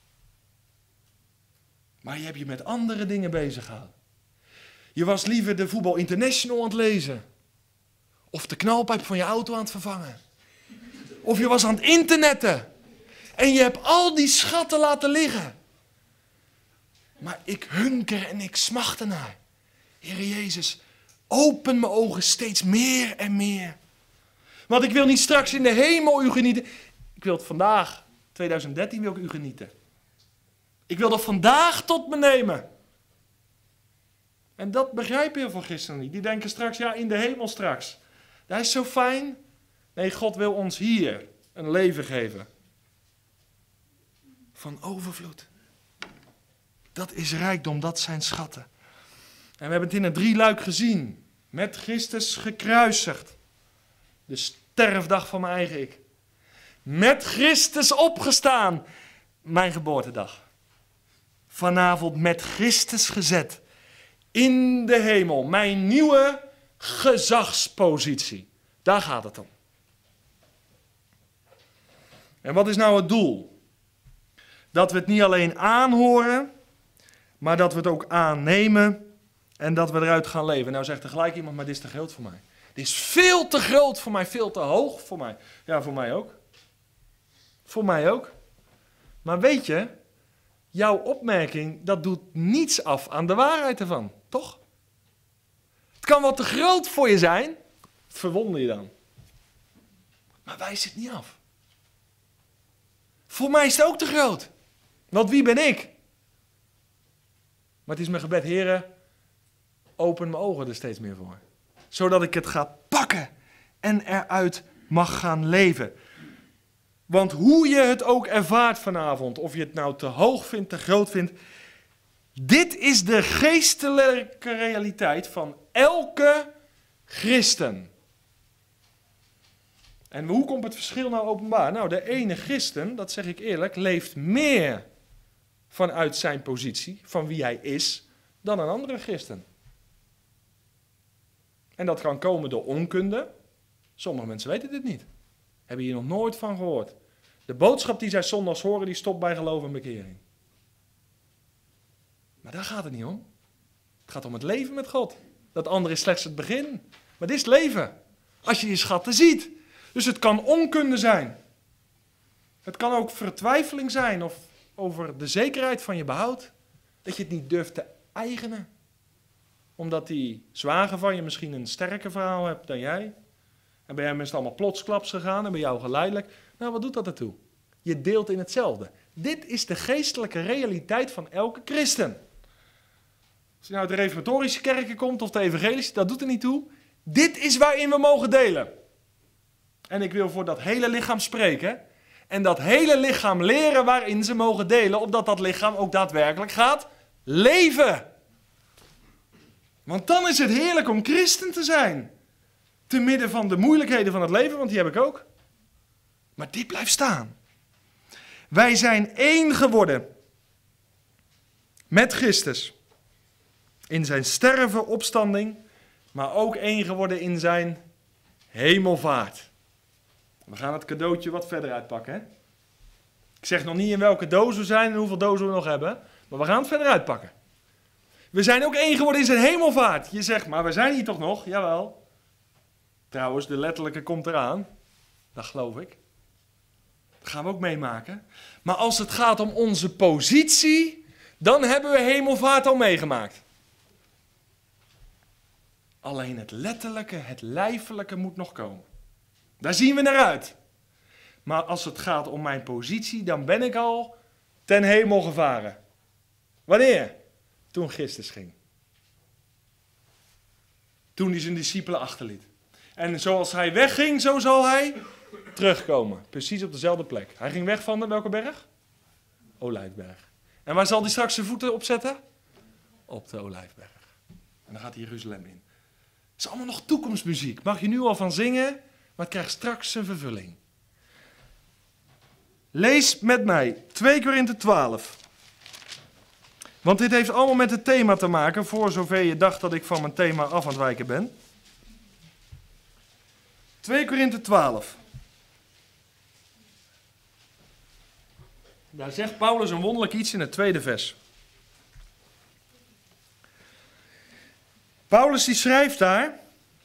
Maar je hebt je met andere dingen bezig gehouden. Je was liever de Voetbal International aan het lezen. Of de knalpijp van je auto aan het vervangen. Of je was aan het internetten. En je hebt al die schatten laten liggen. Maar ik hunker en ik smacht ernaar. Heere Jezus, open mijn ogen steeds meer en meer. Want ik wil niet straks in de hemel u genieten. Ik wil het vandaag, 2013, wil ik u genieten. Ik wil dat vandaag tot me nemen. En dat begrijpen heel veel christenen niet. Die denken straks, ja, in de hemel straks. Dat is zo fijn. Nee, God wil ons hier een leven geven. Van overvloed. Dat is rijkdom, dat zijn schatten. En we hebben het in het drieluik gezien. Met Christus gekruisigd. De sterfdag van mijn eigen ik. Met Christus opgestaan. Mijn geboortedag. Vanavond met Christus gezet. In de hemel. Mijn nieuwe gezagspositie. Daar gaat het om. En wat is nou het doel? Dat we het niet alleen aanhoren, maar dat we het ook aannemen en dat we eruit gaan leven. Nou zegt er gelijk iemand, maar dit is te groot voor mij. Dit is veel te groot voor mij, veel te hoog voor mij. Ja, voor mij ook. Voor mij ook. Maar weet je, jouw opmerking, dat doet niets af aan de waarheid ervan, toch? Het kan wel te groot voor je zijn, verwonder je dan. Maar wijs het niet af. Voor mij is het ook te groot. Want wie ben ik? Maar het is mijn gebed, Heere, open mijn ogen er steeds meer voor. Zodat ik het ga pakken en eruit mag gaan leven. Want hoe je het ook ervaart vanavond, of je het nou te hoog vindt, te groot vindt, dit is de geestelijke realiteit van elke christen. En hoe komt het verschil nou openbaar? Nou, de ene christen, dat zeg ik eerlijk, leeft meer vanuit zijn positie, van wie hij is, dan een andere christen. En dat kan komen door onkunde. Sommige mensen weten dit niet. Hebben hier nog nooit van gehoord. De boodschap die zij zondags horen, die stopt bij geloof en bekering. Maar daar gaat het niet om. Het gaat om het leven met God. Dat andere is slechts het begin. Maar dit is het leven. Als je schatten ziet. Dus het kan onkunde zijn. Het kan ook vertwijfeling zijn of over de zekerheid van je behoud. Dat je het niet durft te eigenen. Omdat die zwager van je misschien een sterker verhaal hebt dan jij. En bij hem is het allemaal plotsklaps gegaan en bij jou geleidelijk. Nou, wat doet dat ertoe? Je deelt in hetzelfde. Dit is de geestelijke realiteit van elke christen. Als je nou uit de reformatorische kerken komt of de evangelische, dat doet er niet toe. Dit is waarin we mogen delen. En ik wil voor dat hele lichaam spreken. En dat hele lichaam leren waarin ze mogen delen. Opdat dat lichaam ook daadwerkelijk gaat leven. Want dan is het heerlijk om christen te zijn. Te midden van de moeilijkheden van het leven, want die heb ik ook. Maar dit blijft staan. Wij zijn één geworden met Christus. In zijn sterven, opstanding, maar ook één geworden in zijn hemelvaart. We gaan het cadeautje wat verder uitpakken. Hè? Ik zeg nog niet in welke doos we zijn en hoeveel dozen we nog hebben, maar we gaan het verder uitpakken. We zijn ook één geworden in zijn hemelvaart. Je zegt, maar we zijn hier toch nog? Jawel. Trouwens, de letterlijke komt eraan. Dat geloof ik. Dat gaan we ook meemaken. Maar als het gaat om onze positie, dan hebben we hemelvaart al meegemaakt. Alleen het letterlijke, het lijfelijke moet nog komen. Daar zien we naar uit. Maar als het gaat om mijn positie, dan ben ik al ten hemel gevaren. Wanneer? Toen Christus ging. Toen hij zijn discipelen achterliet. En zoals hij wegging, zo zal hij terugkomen. Precies op dezelfde plek. Hij ging weg van de welke berg? Olijfberg. En waar zal hij straks zijn voeten opzetten? Op de Olijfberg. En dan gaat hij Jeruzalem in. Het is allemaal nog toekomstmuziek. Mag je nu al van zingen, maar het krijgt straks zijn vervulling. Lees met mij 2 Korinthe 12. Want dit heeft allemaal met het thema te maken, voor zover je dacht dat ik van mijn thema af aan het wijken ben. 2 Korinthe 12. Daar zegt Paulus een wonderlijk iets in het 2e vers. Paulus die schrijft daar: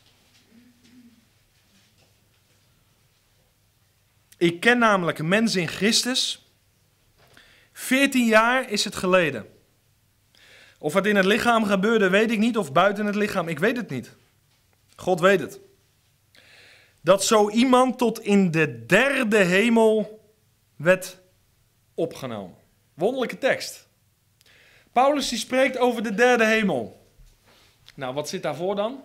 ik ken namelijk een mens in Christus. 14 jaar is het geleden. Of het in het lichaam gebeurde, weet ik niet. Of buiten het lichaam, ik weet het niet. God weet het. Dat zo iemand tot in de 3e hemel werd opgenomen. Wonderlijke tekst. Paulus die spreekt over de 3e hemel. Nou, wat zit daarvoor dan?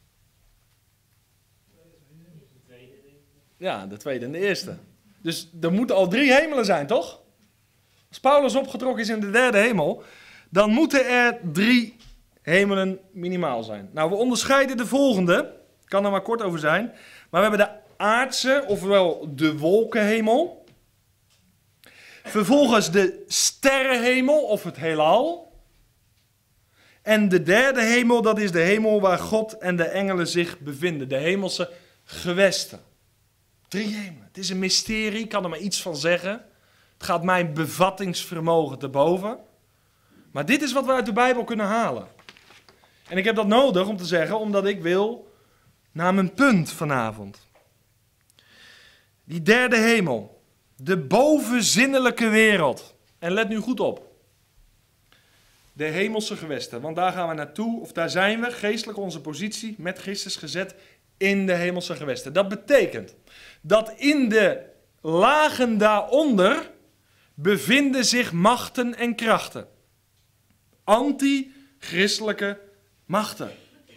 Ja, de 2e en de 1e. Dus er moeten al 3 hemelen zijn, toch? Als Paulus opgetrokken is in de 3e hemel, dan moeten er 3 hemelen minimaal zijn. Nou, we onderscheiden de volgende. Ik kan er maar kort over zijn. Maar we hebben de aardse, ofwel de wolkenhemel. Vervolgens de sterrenhemel, of het heelal. En de 3e hemel, dat is de hemel waar God en de engelen zich bevinden. De hemelse gewesten. 3 hemelen. Het is een mysterie, ik kan er maar iets van zeggen. Het gaat mijn bevattingsvermogen te boven. Maar dit is wat we uit de Bijbel kunnen halen. En ik heb dat nodig om te zeggen, omdat ik wil naar mijn punt vanavond. Die 3e hemel. De bovenzinnelijke wereld. En let nu goed op. De hemelse gewesten. Want daar gaan we naartoe, of daar zijn we, geestelijk onze positie met Christus gezet in de hemelse gewesten. Dat betekent dat in de lagen daaronder bevinden zich machten en krachten. Anti-christelijke machten.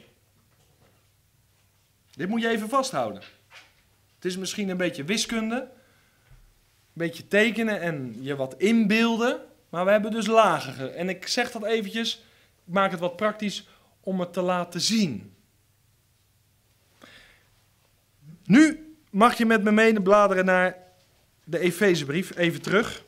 Dit moet je even vasthouden. Het is misschien een beetje wiskunde, een beetje tekenen en je wat inbeelden, maar we hebben dus lagen. En ik zeg dat eventjes, ik maak het wat praktisch om het te laten zien. Nu mag je met me medebladeren naar de Efezebrief, even terug.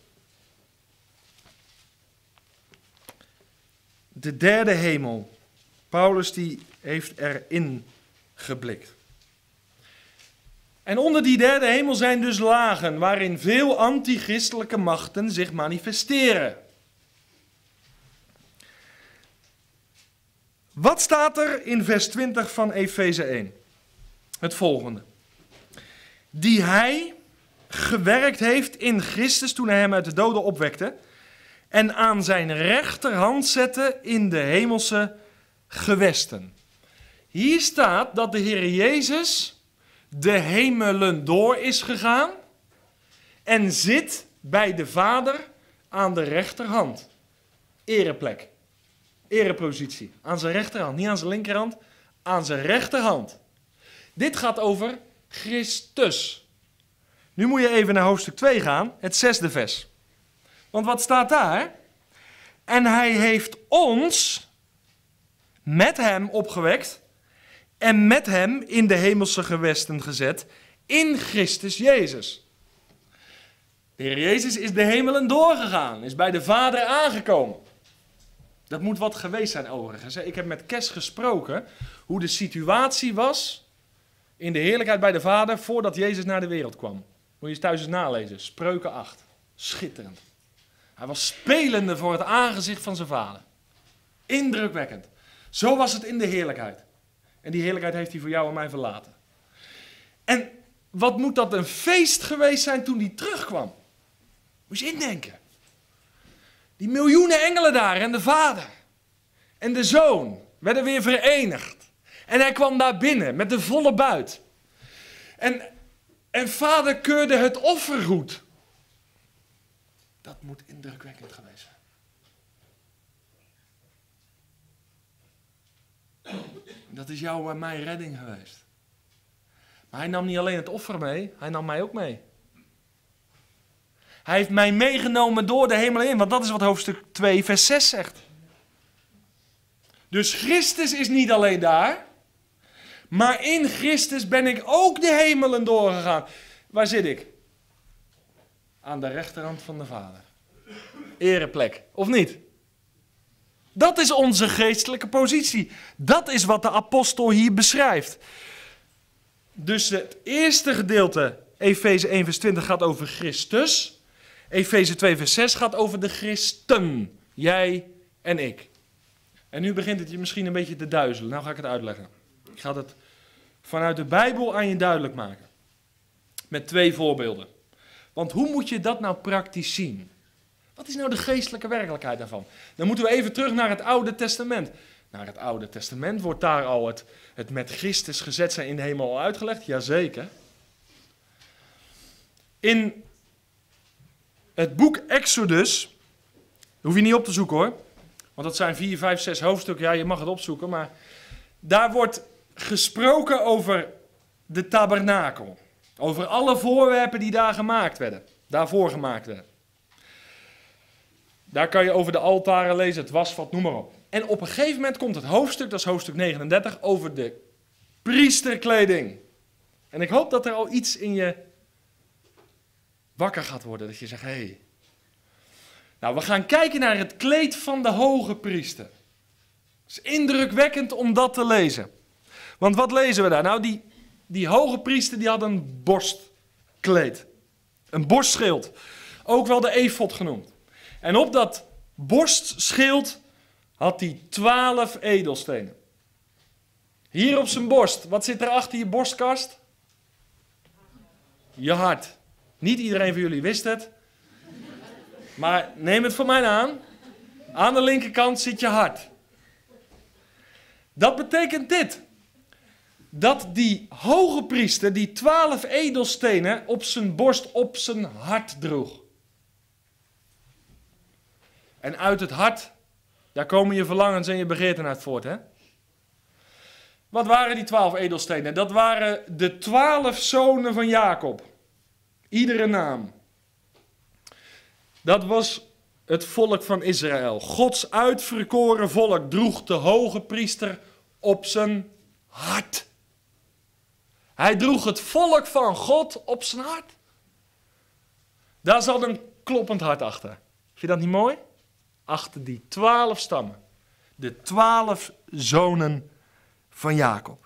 De 3e hemel. Paulus die heeft erin geblikt. En onder die 3e hemel zijn dus lagen waarin veel antichristelijke machten zich manifesteren. Wat staat er in vers 20 van Efeze 1? Het volgende. Die hij gewerkt heeft in Christus toen hij hem uit de doden opwekte en aan zijn rechterhand zette in de hemelse gewesten. Hier staat dat de Heer Jezus de hemelen door is gegaan en zit bij de Vader aan de rechterhand. Ereplek, erepositie, aan zijn rechterhand, niet aan zijn linkerhand, aan zijn rechterhand. Dit gaat over Christus. Nu moet je even naar hoofdstuk 2 gaan, het 6e vers. Want wat staat daar? En hij heeft ons met hem opgewekt en met hem in de hemelse gewesten gezet in Christus Jezus. De Heer Jezus is de hemelen doorgegaan, is bij de Vader aangekomen. Dat moet wat geweest zijn overigens. Ik heb met Kes gesproken hoe de situatie was in de heerlijkheid bij de Vader voordat Jezus naar de wereld kwam. Moet je eens thuis eens nalezen, Spreuken 8. Schitterend. Hij was spelende voor het aangezicht van zijn Vader. Indrukwekkend. Zo was het in de heerlijkheid. En die heerlijkheid heeft hij voor jou en mij verlaten. En wat moet dat een feest geweest zijn toen hij terugkwam? Moet je indenken. Die miljoenen engelen daar en de Vader en de Zoon werden weer verenigd. En hij kwam daar binnen met de volle buit. En Vader keurde het offer goed. Dat moet indrukwekkend geweest zijn. Dat is jouw en mijn redding geweest. Maar hij nam niet alleen het offer mee, hij nam mij ook mee. Hij heeft mij meegenomen door de hemel in, want dat is wat hoofdstuk 2 vers 6 zegt. Dus Christus is niet alleen daar, maar in Christus ben ik ook de hemelen doorgegaan. Waar zit ik? Aan de rechterhand van de Vader. Ereplek, of niet? Dat is onze geestelijke positie. Dat is wat de apostel hier beschrijft. Dus het eerste gedeelte, Efeze 1 vers 20, gaat over Christus. Efeze 2 vers 6 gaat over de christen. Jij en ik. En nu begint het je misschien een beetje te duizelen. Nou ga ik het uitleggen. Ik ga het vanuit de Bijbel aan je duidelijk maken. Met 2 voorbeelden. Want hoe moet je dat nou praktisch zien? Wat is nou de geestelijke werkelijkheid daarvan? Dan moeten we even terug naar het Oude Testament. Naar het Oude Testament wordt daar al het met Christus gezet zijn in de hemel al uitgelegd? Jazeker. In het boek Exodus, hoef je niet op te zoeken hoor. Want dat zijn 4, 5, 6 hoofdstukken. Ja, je mag het opzoeken. Maar daar wordt gesproken over de tabernakel. Over alle voorwerpen die daar gemaakt werden. Daarvoor gemaakt werden. Daar kan je over de altaren lezen, het wasvat, noem maar op. En op een gegeven moment komt het hoofdstuk, dat is hoofdstuk 39, over de priesterkleding. En ik hoop dat er al iets in je wakker gaat worden. Dat je zegt, hé. Nou, we gaan kijken naar het kleed van de hoge priester. Het is indrukwekkend om dat te lezen. Want wat lezen we daar? Nou, die hoge priester die had een borstkleed. Een borstschild. Ook wel de efod genoemd. En op dat borstschild had hij 12 edelstenen. Hier op zijn borst. Wat zit er achter je borstkast? Je hart. Niet iedereen van jullie wist het. Maar neem het van mij aan. Aan de linkerkant zit je hart. Dat betekent dit. Dat die hoge priester die 12 edelstenen op zijn borst, op zijn hart droeg. En uit het hart, daar komen je verlangens en je begeerten uit voort, hè? Wat waren die 12 edelstenen? Dat waren de 12 zonen van Jacob. Iedere naam. Dat was het volk van Israël. Gods uitverkoren volk droeg de hoge priester op zijn hart. Hij droeg het volk van God op zijn hart. Daar zat een kloppend hart achter. Vind je dat niet mooi? Achter die 12 stammen. De 12 zonen van Jacob.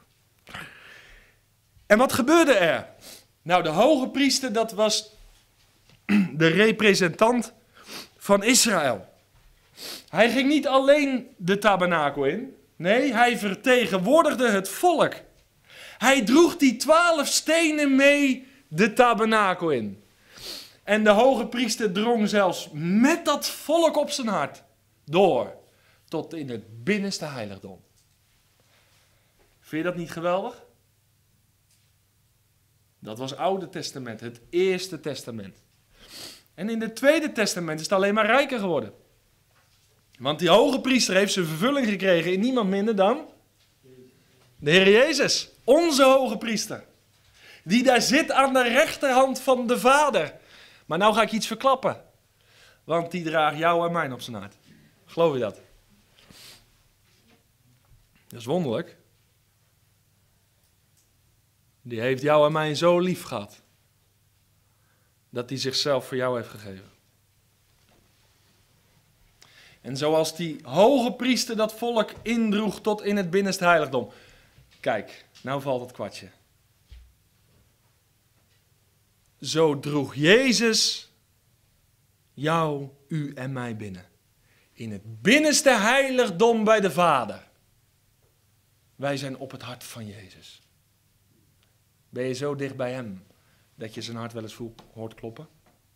En wat gebeurde er? Nou, de hoge priester, dat was de representant van Israël. Hij ging niet alleen de tabernakel in. Nee, hij vertegenwoordigde het volk. Hij droeg die 12 stenen mee de tabernakel in. En de hoge priester drong zelfs met dat volk op zijn hart door tot in het binnenste heiligdom. Vind je dat niet geweldig? Dat was Oude Testament, het Eerste Testament. En in het Tweede Testament is het alleen maar rijker geworden. Want die hoge priester heeft zijn vervulling gekregen in niemand minder dan de Heer Jezus, onze hoge priester. Die daar zit aan de rechterhand van de Vader. Maar nou ga ik iets verklappen. Want die draagt jou en mij op zijn hart. Geloof je dat? Dat is wonderlijk. Die heeft jou en mij zo lief gehad. Dat hij zichzelf voor jou heeft gegeven. En zoals die hoge priester dat volk indroeg tot in het binnenste heiligdom. Kijk, nou valt het kwartje. Zo droeg Jezus jou, u en mij binnen. In het binnenste heiligdom bij de Vader. Wij zijn op het hart van Jezus. Ben je zo dicht bij hem dat je zijn hart wel eens hoort kloppen?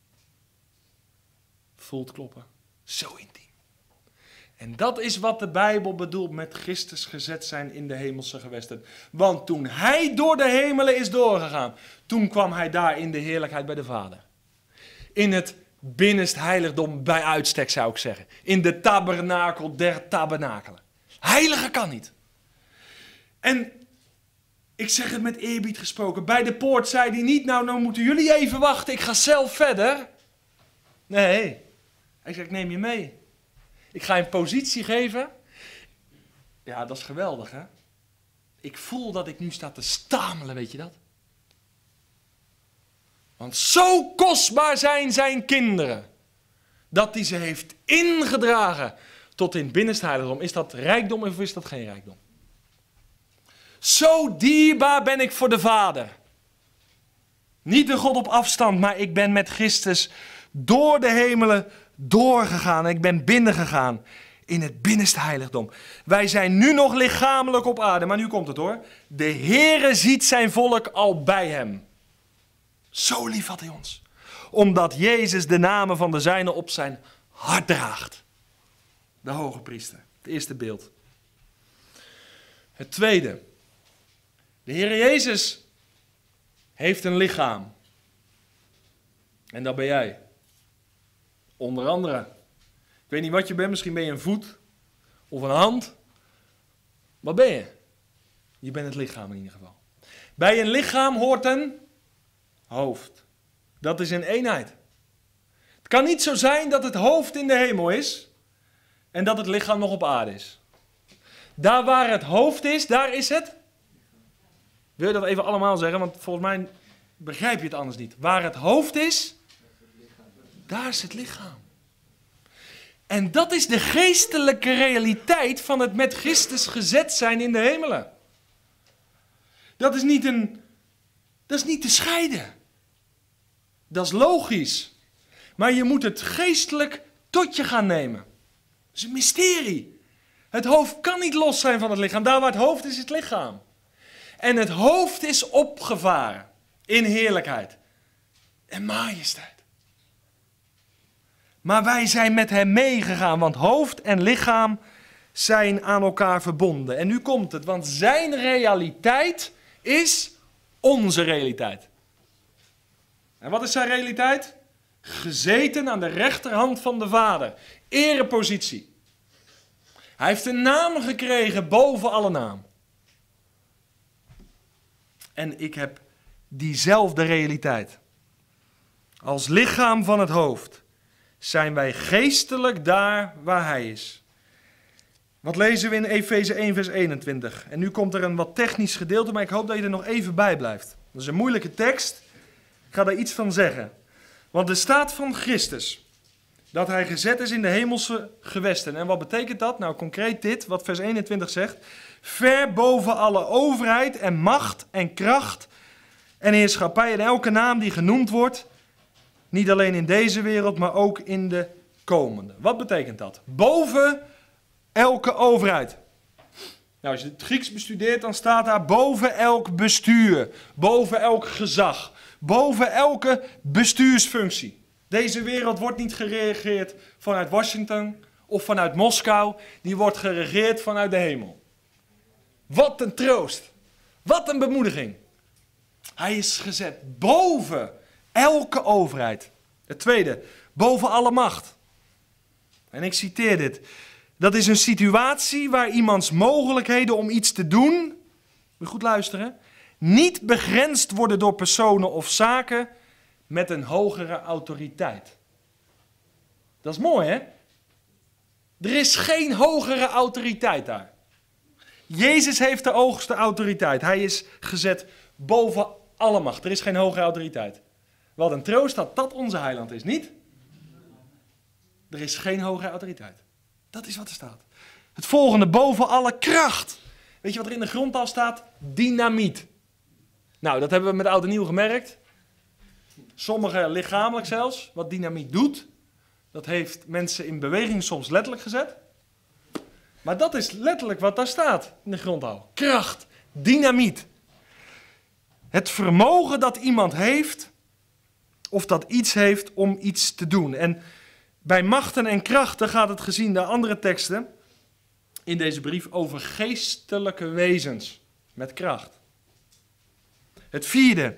Voelt kloppen. Zo intiem. En dat is wat de Bijbel bedoelt met Christus gezet zijn in de hemelse gewesten. Want toen hij door de hemelen is doorgegaan, toen kwam hij daar in de heerlijkheid bij de Vader. In het binnenst heiligdom bij uitstek zou ik zeggen. In de tabernakel der tabernakelen. Heiliger kan niet. En ik zeg het met eerbied gesproken. Bij de poort zei hij niet, nou moeten jullie even wachten, ik ga zelf verder. Nee, hij zegt, ik neem je mee. Ik ga je een positie geven. Ja, dat is geweldig, hè? Ik voel dat ik nu sta te stamelen, weet je dat? Want zo kostbaar zijn zijn kinderen, dat hij ze heeft ingedragen tot in het binnenste heiligdom. Is dat rijkdom of is dat geen rijkdom? Zo dierbaar ben ik voor de Vader. Niet de God op afstand, maar ik ben met Christus door de hemelen doorgegaan. Ik ben binnengegaan in het binnenste heiligdom. Wij zijn nu nog lichamelijk op aarde, maar nu komt het hoor. De Heere ziet zijn volk al bij hem. Zo lief had hij ons. Omdat Jezus de namen van de zijnen op zijn hart draagt. De hoge priester. Het eerste beeld. Het tweede. De Heere Jezus heeft een lichaam. En dat ben jij. Onder andere. Ik weet niet wat je bent. Misschien ben je een voet. Of een hand. Wat ben je? Je bent het lichaam in ieder geval. Bij een lichaam hoort een hoofd. Dat is een eenheid. Het kan niet zo zijn dat het hoofd in de hemel is. En dat het lichaam nog op aarde is. Daar waar het hoofd is, daar is het. Wil je dat even allemaal zeggen? Want volgens mij begrijp je het anders niet. Waar het hoofd is, daar is het lichaam. En dat is de geestelijke realiteit van het met Christus gezet zijn in de hemelen. Dat is niet te scheiden. Dat is logisch. Maar je moet het geestelijk tot je gaan nemen. Dat is een mysterie. Het hoofd kan niet los zijn van het lichaam. Daar waar het hoofd is, is het lichaam. En het hoofd is opgevaren in heerlijkheid en majesteit. Maar wij zijn met hem meegegaan, want hoofd en lichaam zijn aan elkaar verbonden. En nu komt het, want zijn realiteit is onze realiteit. En wat is zijn realiteit? Gezeten aan de rechterhand van de Vader. Erepositie. Hij heeft een naam gekregen boven alle naam. En ik heb diezelfde realiteit. Als lichaam van het hoofd zijn wij geestelijk daar waar hij is. Wat lezen we in Efeze 1 vers 21? En nu komt er een wat technisch gedeelte, maar ik hoop dat je er nog even bij blijft. Dat is een moeilijke tekst. Ik ga daar iets van zeggen. Want er staat van Christus dat hij gezet is in de hemelse gewesten. En wat betekent dat? Nou, concreet dit, wat vers 21 zegt. Ver boven alle overheid en macht en kracht en heerschappij en elke naam die genoemd wordt. Niet alleen in deze wereld, maar ook in de komende. Wat betekent dat? Boven elke overheid. Nou, als je het Grieks bestudeert, dan staat daar boven elk bestuur. Boven elk gezag. Boven elke bestuursfunctie. Deze wereld wordt niet geregeerd vanuit Washington of vanuit Moskou. Die wordt geregeerd vanuit de hemel. Wat een troost. Wat een bemoediging. Hij is gezet boven elke overheid. Het tweede, boven alle macht. En ik citeer dit. Dat is een situatie waar iemands mogelijkheden om iets te doen, moet je goed luisteren, niet begrensd worden door personen of zaken met een hogere autoriteit. Dat is mooi, hè? Er is geen hogere autoriteit daar. Jezus heeft de hoogste autoriteit. Hij is gezet boven alle macht. Er is geen hogere autoriteit. Wat een troost dat dat onze heiland is, niet? Er is geen hogere autoriteit. Dat is wat er staat. Het volgende, boven alle kracht. Weet je wat er in de grondtaal staat? Dynamiet. Nou, dat hebben we met oud en nieuw gemerkt. Sommigen lichamelijk zelfs. Wat dynamiet doet, dat heeft mensen in beweging soms letterlijk gezet. Maar dat is letterlijk wat daar staat in de grondtaal. Kracht, dynamiet. Het vermogen dat iemand heeft, of dat iets heeft om iets te doen. En bij machten en krachten gaat het gezien de andere teksten in deze brief over geestelijke wezens met kracht. Het vierde,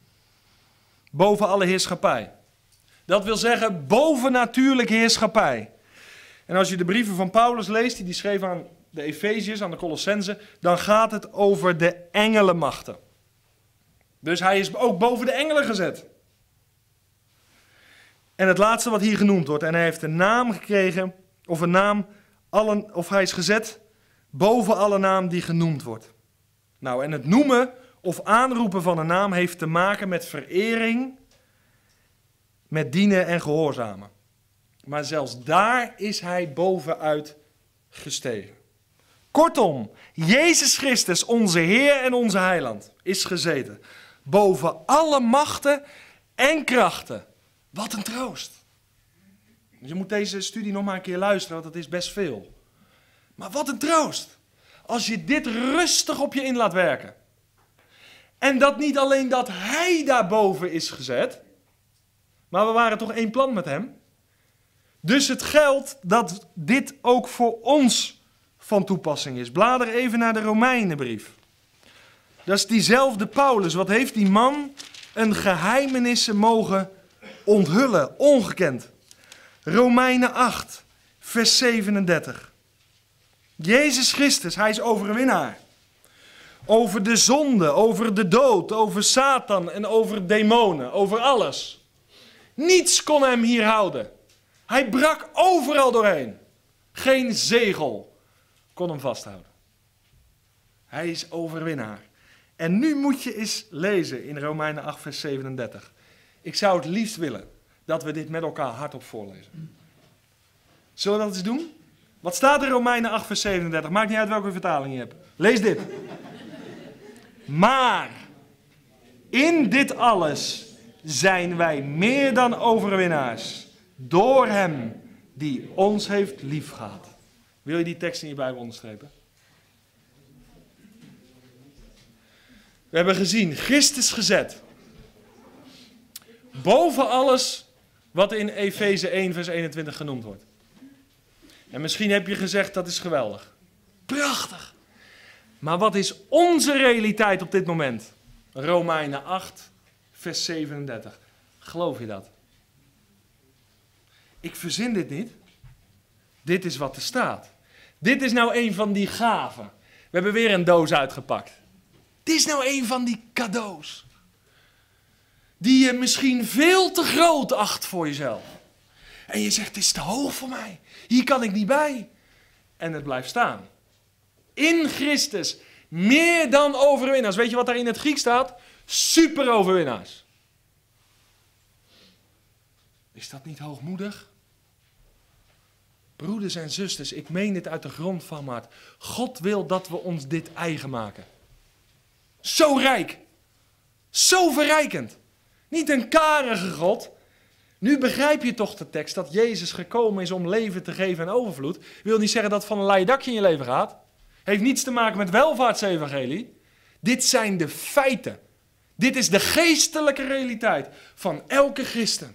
boven alle heerschappij. Dat wil zeggen bovennatuurlijke heerschappij. En als je de brieven van Paulus leest, die hij schreef aan de Efeziërs, aan de Colossenzen, dan gaat het over de engelenmachten. Dus hij is ook boven de engelen gezet. En het laatste wat hier genoemd wordt, en hij heeft een naam gekregen, of hij is gezet boven alle naam die genoemd wordt. Nou, en het noemen of aanroepen van een naam heeft te maken met verering, met dienen en gehoorzamen. Maar zelfs daar is hij bovenuit gestegen. Kortom, Jezus Christus, onze Heer en onze Heiland, is gezeten boven alle machten en krachten. Wat een troost. Je moet deze studie nog maar een keer luisteren, want dat is best veel. Maar wat een troost. Als je dit rustig op je in laat werken. En dat niet alleen dat hij daarboven is gezet, maar we waren toch één plan met hem. Dus het geldt dat dit ook voor ons van toepassing is. Blader even naar de Romeinenbrief. Dat is diezelfde Paulus. Wat heeft die man een geheimenissen mogen onthullen, ongekend. Romeinen 8, vers 37. Jezus Christus, hij is overwinnaar. Over de zonde, over de dood, over Satan en over demonen, over alles. Niets kon hem hier houden. Hij brak overal doorheen. Geen zegel kon hem vasthouden. Hij is overwinnaar. En nu moet je eens lezen in Romeinen 8, vers 37. Ik zou het liefst willen dat we dit met elkaar hardop voorlezen. Zullen we dat eens doen? Wat staat in Romeinen 8, vers 37? Maakt niet uit welke vertaling je hebt. Lees dit. Maar in dit alles zijn wij meer dan overwinnaars. Door hem die ons heeft liefgehad. Wil je die tekst in je Bijbel onderstrepen? We hebben gezien, Christus gezet. Boven alles wat in Efeze 1 vers 21 genoemd wordt. En misschien heb je gezegd, dat is geweldig. Prachtig. Maar wat is onze realiteit op dit moment? Romeinen 8 vers 37. Geloof je dat? Ik verzin dit niet. Dit is wat er staat. Dit is nou een van die gaven. We hebben weer een doos uitgepakt. Dit is nou een van die cadeaus. Die je misschien veel te groot acht voor jezelf. En je zegt, het is te hoog voor mij. Hier kan ik niet bij. En het blijft staan. In Christus. Meer dan overwinnaars. Weet je wat daar in het Grieks staat? Super overwinnaars. Is dat niet hoogmoedig? Broeders en zusters, ik meen dit uit de grond van mijn hart. God wil dat we ons dit eigen maken. Zo rijk. Zo verrijkend. Niet een karige God. Nu begrijp je toch de tekst dat Jezus gekomen is om leven te geven en overvloed. Wil niet zeggen dat het van een leien dakje in je leven gaat. Heeft niets te maken met welvaartsevangelie. Dit zijn de feiten. Dit is de geestelijke realiteit van elke christen.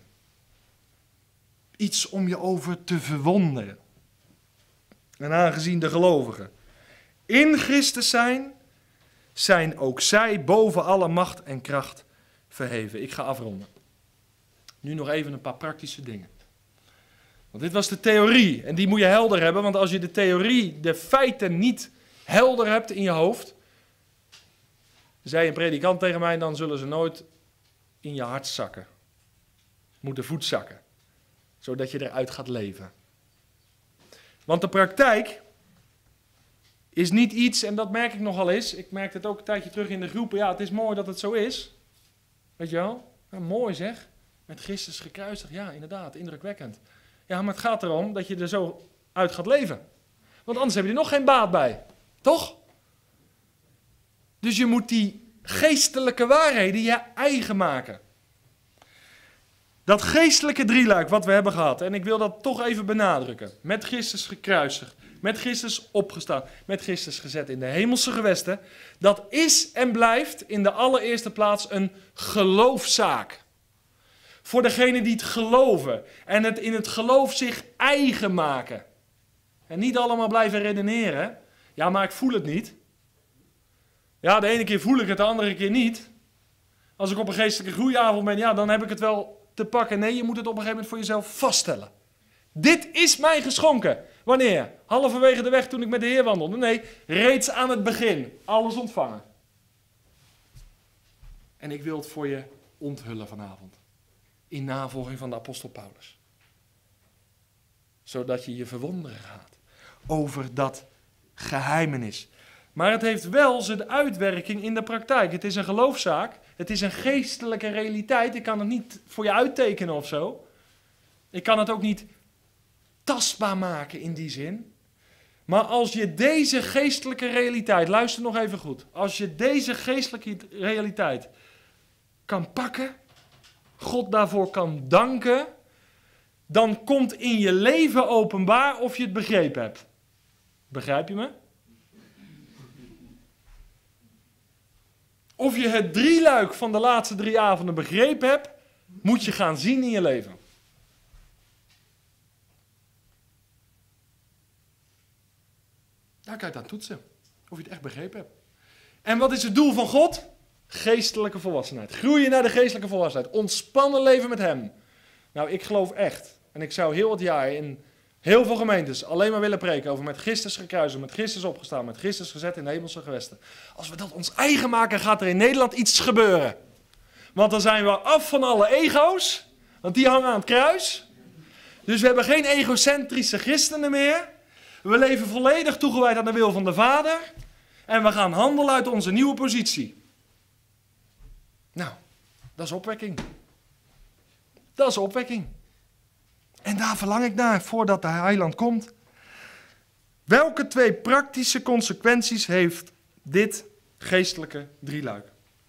Iets om je over te verwonderen. En aangezien de gelovigen in Christus zijn ook zij boven alle macht en kracht verheven. Ik ga afronden. Nu nog even een paar praktische dingen. Want dit was de theorie en die moet je helder hebben. Want als je de theorie, de feiten niet helder hebt in je hoofd, zei een predikant tegen mij, dan zullen ze nooit in je hart zakken. Moeten voetzakken. Zodat je eruit gaat leven. Want de praktijk is niet iets, en dat merk ik nogal eens. Ik merk het ook een tijdje terug in de groepen. Ja, het is mooi dat het zo is. Weet je wel? Ja, mooi zeg. Met Christus gekruisigd. Ja, inderdaad. Indrukwekkend. Ja, maar het gaat erom dat je er zo uit gaat leven. Want anders heb je er nog geen baat bij. Toch? Dus je moet die geestelijke waarheden je eigen maken. Dat geestelijke drieluik wat we hebben gehad, en ik wil dat toch even benadrukken. Met Christus gekruisigd, met Christus opgestaan, met Christus gezet in de hemelse gewesten. Dat is en blijft in de allereerste plaats een geloofszaak. Voor degenen die het geloven en het in het geloof zich eigen maken. En niet allemaal blijven redeneren. Ja, maar ik voel het niet. Ja, de ene keer voel ik het, de andere keer niet. Als ik op een geestelijke groeiavond ben, ja, dan heb ik het wel te pakken. Nee, je moet het op een gegeven moment voor jezelf vaststellen. Dit is mij geschonken. Wanneer? Halverwege de weg toen ik met de Heer wandelde. Nee, reeds aan het begin. Alles ontvangen. En ik wil het voor je onthullen vanavond. In navolging van de apostel Paulus. Zodat je je verwonderen gaat over dat geheimenis. Maar het heeft wel zijn uitwerking in de praktijk. Het is een geloofszaak. Het is een geestelijke realiteit. Ik kan het niet voor je uittekenen of zo. Ik kan het ook niet tastbaar maken in die zin. Maar als je deze geestelijke realiteit, luister nog even goed. Als je deze geestelijke realiteit kan pakken, God daarvoor kan danken, dan komt in je leven openbaar of je het begrepen hebt. Begrijp je me? Of je het drieluik van de laatste 3 avonden begrepen hebt, moet je gaan zien in je leven. Daar kan je het aan toetsen. Of je het echt begrepen hebt. En wat is het doel van God? Geestelijke volwassenheid. Groeien naar de geestelijke volwassenheid. Ontspannen leven met hem. Nou, ik geloof echt. En ik zou heel het jaar in heel veel gemeentes alleen maar willen preken over met Christus gekruisigd, met Christus opgestaan, met Christus gezet in de hemelse gewesten. Als we dat ons eigen maken, gaat er in Nederland iets gebeuren. Want dan zijn we af van alle ego's. Want die hangen aan het kruis. Dus we hebben geen egocentrische christenen meer. We leven volledig toegewijd aan de wil van de Vader. En we gaan handelen uit onze nieuwe positie. Nou, dat is opwekking. Dat is opwekking. En daar verlang ik naar, voordat de heiland komt. Welke 2 praktische consequenties heeft dit geestelijke drieluik?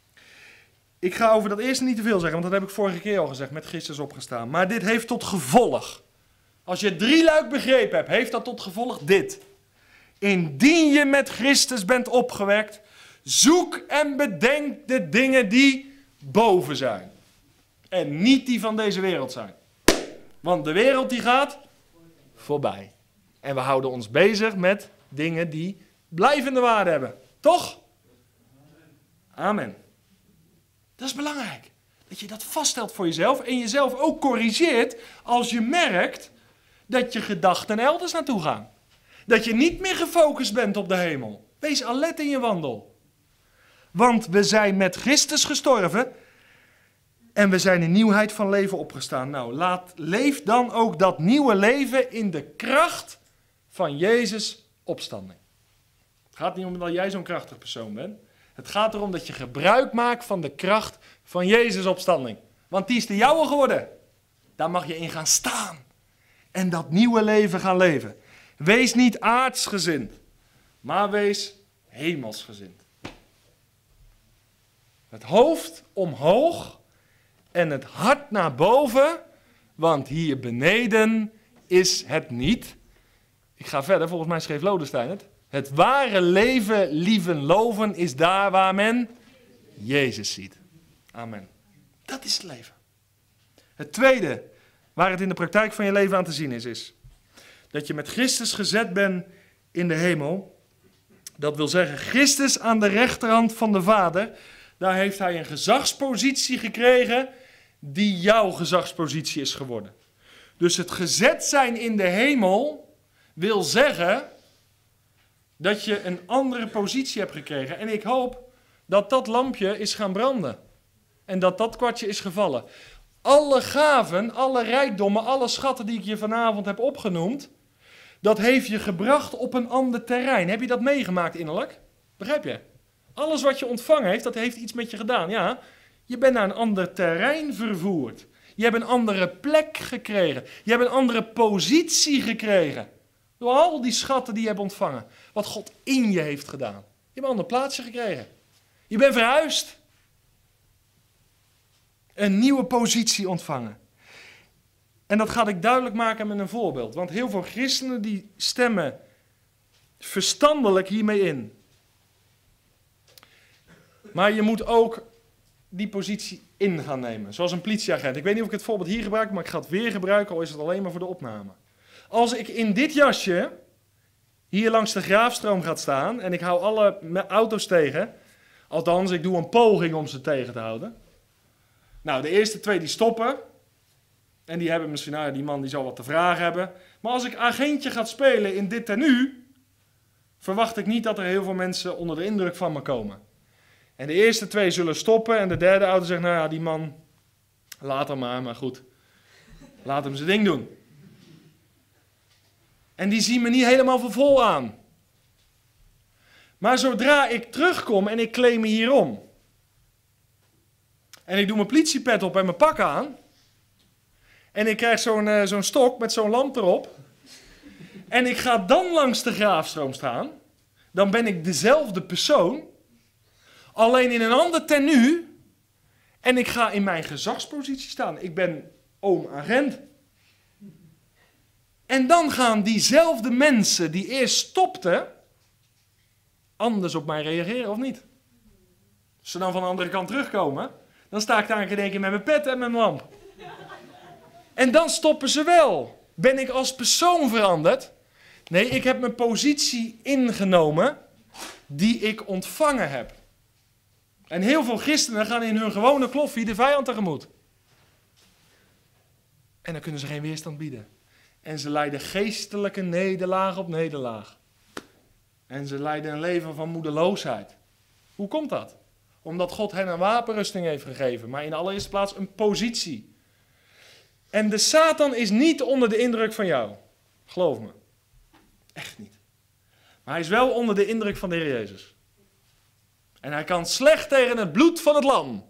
Ik ga over dat eerste niet te veel zeggen, want dat heb ik vorige keer al gezegd, met Christus opgestaan. Maar dit heeft tot gevolg. Als je het drieluik begrepen hebt, heeft dat tot gevolg dit. Indien je met Christus bent opgewekt, zoek en bedenk de dingen die boven zijn. En niet die van deze wereld zijn. Want de wereld die gaat voorbij. En we houden ons bezig met dingen die blijvende waarde hebben. Toch? Amen. Dat is belangrijk. Dat je dat vaststelt voor jezelf en jezelf ook corrigeert als je merkt dat je gedachten elders naartoe gaan. Dat je niet meer gefocust bent op de hemel. Wees alert in je wandel. Want we zijn met Christus gestorven en we zijn in nieuwheid van leven opgestaan. Nou, leef dan ook dat nieuwe leven in de kracht van Jezus' opstanding. Het gaat niet om dat jij zo'n krachtig persoon bent. Het gaat erom dat je gebruik maakt van de kracht van Jezus' opstanding. Want die is de jouwe geworden. Daar mag je in gaan staan. En dat nieuwe leven gaan leven. Wees niet aardsgezind, maar wees hemelsgezind. Het hoofd omhoog en het hart naar boven, want hier beneden is het niet. Ik ga verder, volgens mij schreef Lodestein het. Het ware leven, lieven, loven is daar waar men Jezus ziet. Amen. Dat is het leven. Het tweede, waar het in de praktijk van je leven aan te zien is dat je met Christus gezet bent in de hemel. Dat wil zeggen, Christus aan de rechterhand van de Vader, daar heeft hij een gezagspositie gekregen die jouw gezagspositie is geworden. Dus het gezet zijn in de hemel wil zeggen dat je een andere positie hebt gekregen. En ik hoop dat dat lampje is gaan branden. En dat dat kwartje is gevallen. Alle gaven, alle rijkdommen, alle schatten die ik je vanavond heb opgenoemd, dat heeft je gebracht op een ander terrein. Heb je dat meegemaakt innerlijk? Begrijp je? Alles wat je ontvangen heeft, dat heeft iets met je gedaan. Ja, je bent naar een ander terrein vervoerd. Je hebt een andere plek gekregen. Je hebt een andere positie gekregen. Door al die schatten die je hebt ontvangen. Wat God in je heeft gedaan. Je hebt een ander plaatsje gekregen. Je bent verhuisd. Een nieuwe positie ontvangen. En dat ga ik duidelijk maken met een voorbeeld. Want heel veel christenen die stemmen verstandelijk hiermee in. Maar je moet ook die positie in gaan nemen. Zoals een politieagent. Ik weet niet of ik het voorbeeld hier gebruik, maar ik ga het weer gebruiken, al is het alleen maar voor de opname. Als ik in dit jasje hier langs de Graafstroom ga staan en ik hou alle auto's tegen, althans ik doe een poging om ze tegen te houden. Nou, de eerste 2 die stoppen en die hebben misschien, nou ja, die man die zal wat te vragen hebben. Maar als ik agentje ga spelen in dit tenue, verwacht ik niet dat er heel veel mensen onder de indruk van me komen. En de eerste 2 zullen stoppen en de derde auto zegt, nou ja, die man, laat hem maar goed. Laat hem zijn ding doen. En die zien me niet helemaal voor vol aan. Maar zodra ik terugkom en ik kleed me hierom. En ik doe mijn politiepet op en mijn pak aan. En ik krijg zo'n stok met zo'n lamp erop. En ik ga dan langs de graafstroom staan. Dan ben ik dezelfde persoon. Alleen in een ander tenue. En ik ga in mijn gezagspositie staan. Ik ben oom agent. En dan gaan diezelfde mensen die eerst stopten, anders op mij reageren of niet. Als ze dan van de andere kant terugkomen, dan sta ik daar in één keer met mijn pet en met mijn lamp. En dan stoppen ze wel. Ben ik als persoon veranderd? Nee, ik heb mijn positie ingenomen die ik ontvangen heb. En heel veel christenen gaan in hun gewone kloffie de vijand tegemoet. En dan kunnen ze geen weerstand bieden. En ze lijden geestelijke nederlaag op nederlaag. En ze leiden een leven van moedeloosheid. Hoe komt dat? Omdat God hen een wapenrusting heeft gegeven, maar in de allereerste plaats een positie. En de Satan is niet onder de indruk van jou. Geloof me. Echt niet. Maar hij is wel onder de indruk van de Heer Jezus. En hij kan slecht tegen het bloed van het lam.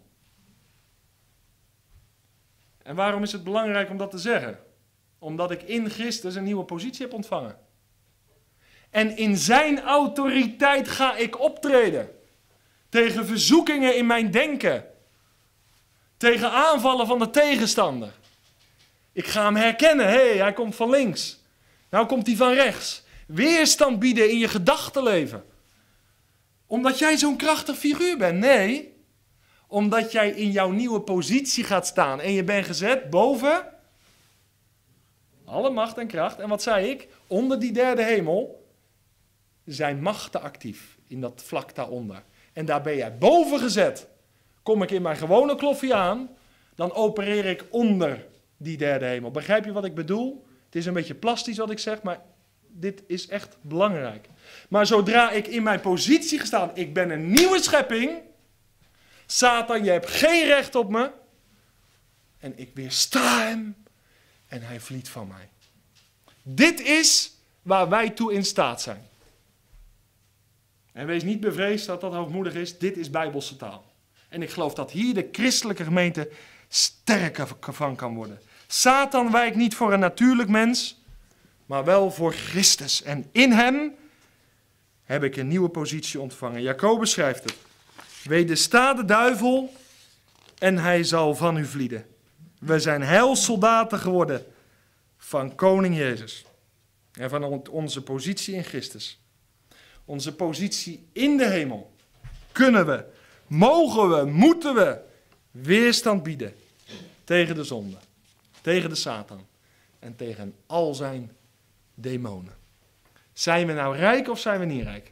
En waarom is het belangrijk om dat te zeggen? Omdat ik in Christus een nieuwe positie heb ontvangen. En in zijn autoriteit ga ik optreden. Tegen verzoekingen in mijn denken. Tegen aanvallen van de tegenstander. Ik ga hem herkennen. Hé, hij komt van links. Nou komt hij van rechts. Weerstand bieden in je gedachtenleven. Omdat jij zo'n krachtig figuur bent. Nee. Omdat jij in jouw nieuwe positie gaat staan. En je bent gezet boven alle macht en kracht. En wat zei ik? Onder die derde hemel zijn machten actief. In dat vlak daaronder. En daar ben jij boven gezet. Kom ik in mijn gewone kloffie aan, dan opereer ik onder die derde hemel. Begrijp je wat ik bedoel? Het is een beetje plastisch wat ik zeg, maar dit is echt belangrijk. Maar zodra ik in mijn positie gestaan, ik ben een nieuwe schepping. Satan, je hebt geen recht op me. En ik weersta hem en hij vliet van mij. Dit is waar wij toe in staat zijn. En wees niet bevreesd dat dat hoogmoedig is. Dit is Bijbelse taal. En ik geloof dat hier de christelijke gemeente sterker van kan worden. Satan wijkt niet voor een natuurlijk mens, maar wel voor Christus. En in hem heb ik een nieuwe positie ontvangen. Jacobus schrijft het. Wedersta de duivel en hij zal van u vlieden. We zijn heilsoldaten geworden van koning Jezus. En van onze positie in Christus. Onze positie in de hemel. Kunnen we, mogen we, moeten we weerstand bieden tegen de zonde. Tegen de Satan. En tegen al zijn demonen. Zijn we nou rijk of zijn we niet rijk?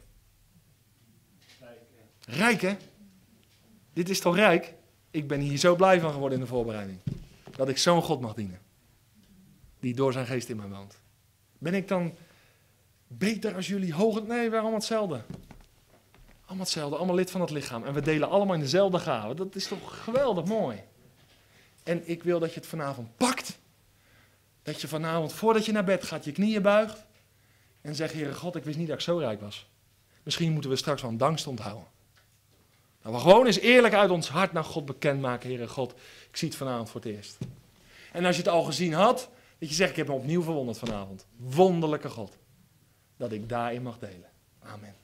Rijk, hè? Dit is toch rijk? Ik ben hier zo blij van geworden in de voorbereiding. Dat ik zo'n God mag dienen. Die door zijn geest in mij woont. Ben ik dan beter als jullie? Nee, we zijn allemaal hetzelfde. Allemaal hetzelfde, allemaal lid van het lichaam. En we delen allemaal in dezelfde gave. Dat is toch geweldig mooi. En ik wil dat je het vanavond pakt. Dat je vanavond, voordat je naar bed gaat, je knieën buigt. En zegt, Heere God, ik wist niet dat ik zo rijk was. Misschien moeten we straks wel een dankstond houden. Dat we gewoon eens eerlijk uit ons hart naar God bekendmaken, Heere God. Ik zie het vanavond voor het eerst. En als je het al gezien had, dat je zegt, ik heb me opnieuw verwonderd vanavond. Wonderlijke God. Dat ik daarin mag delen. Amen.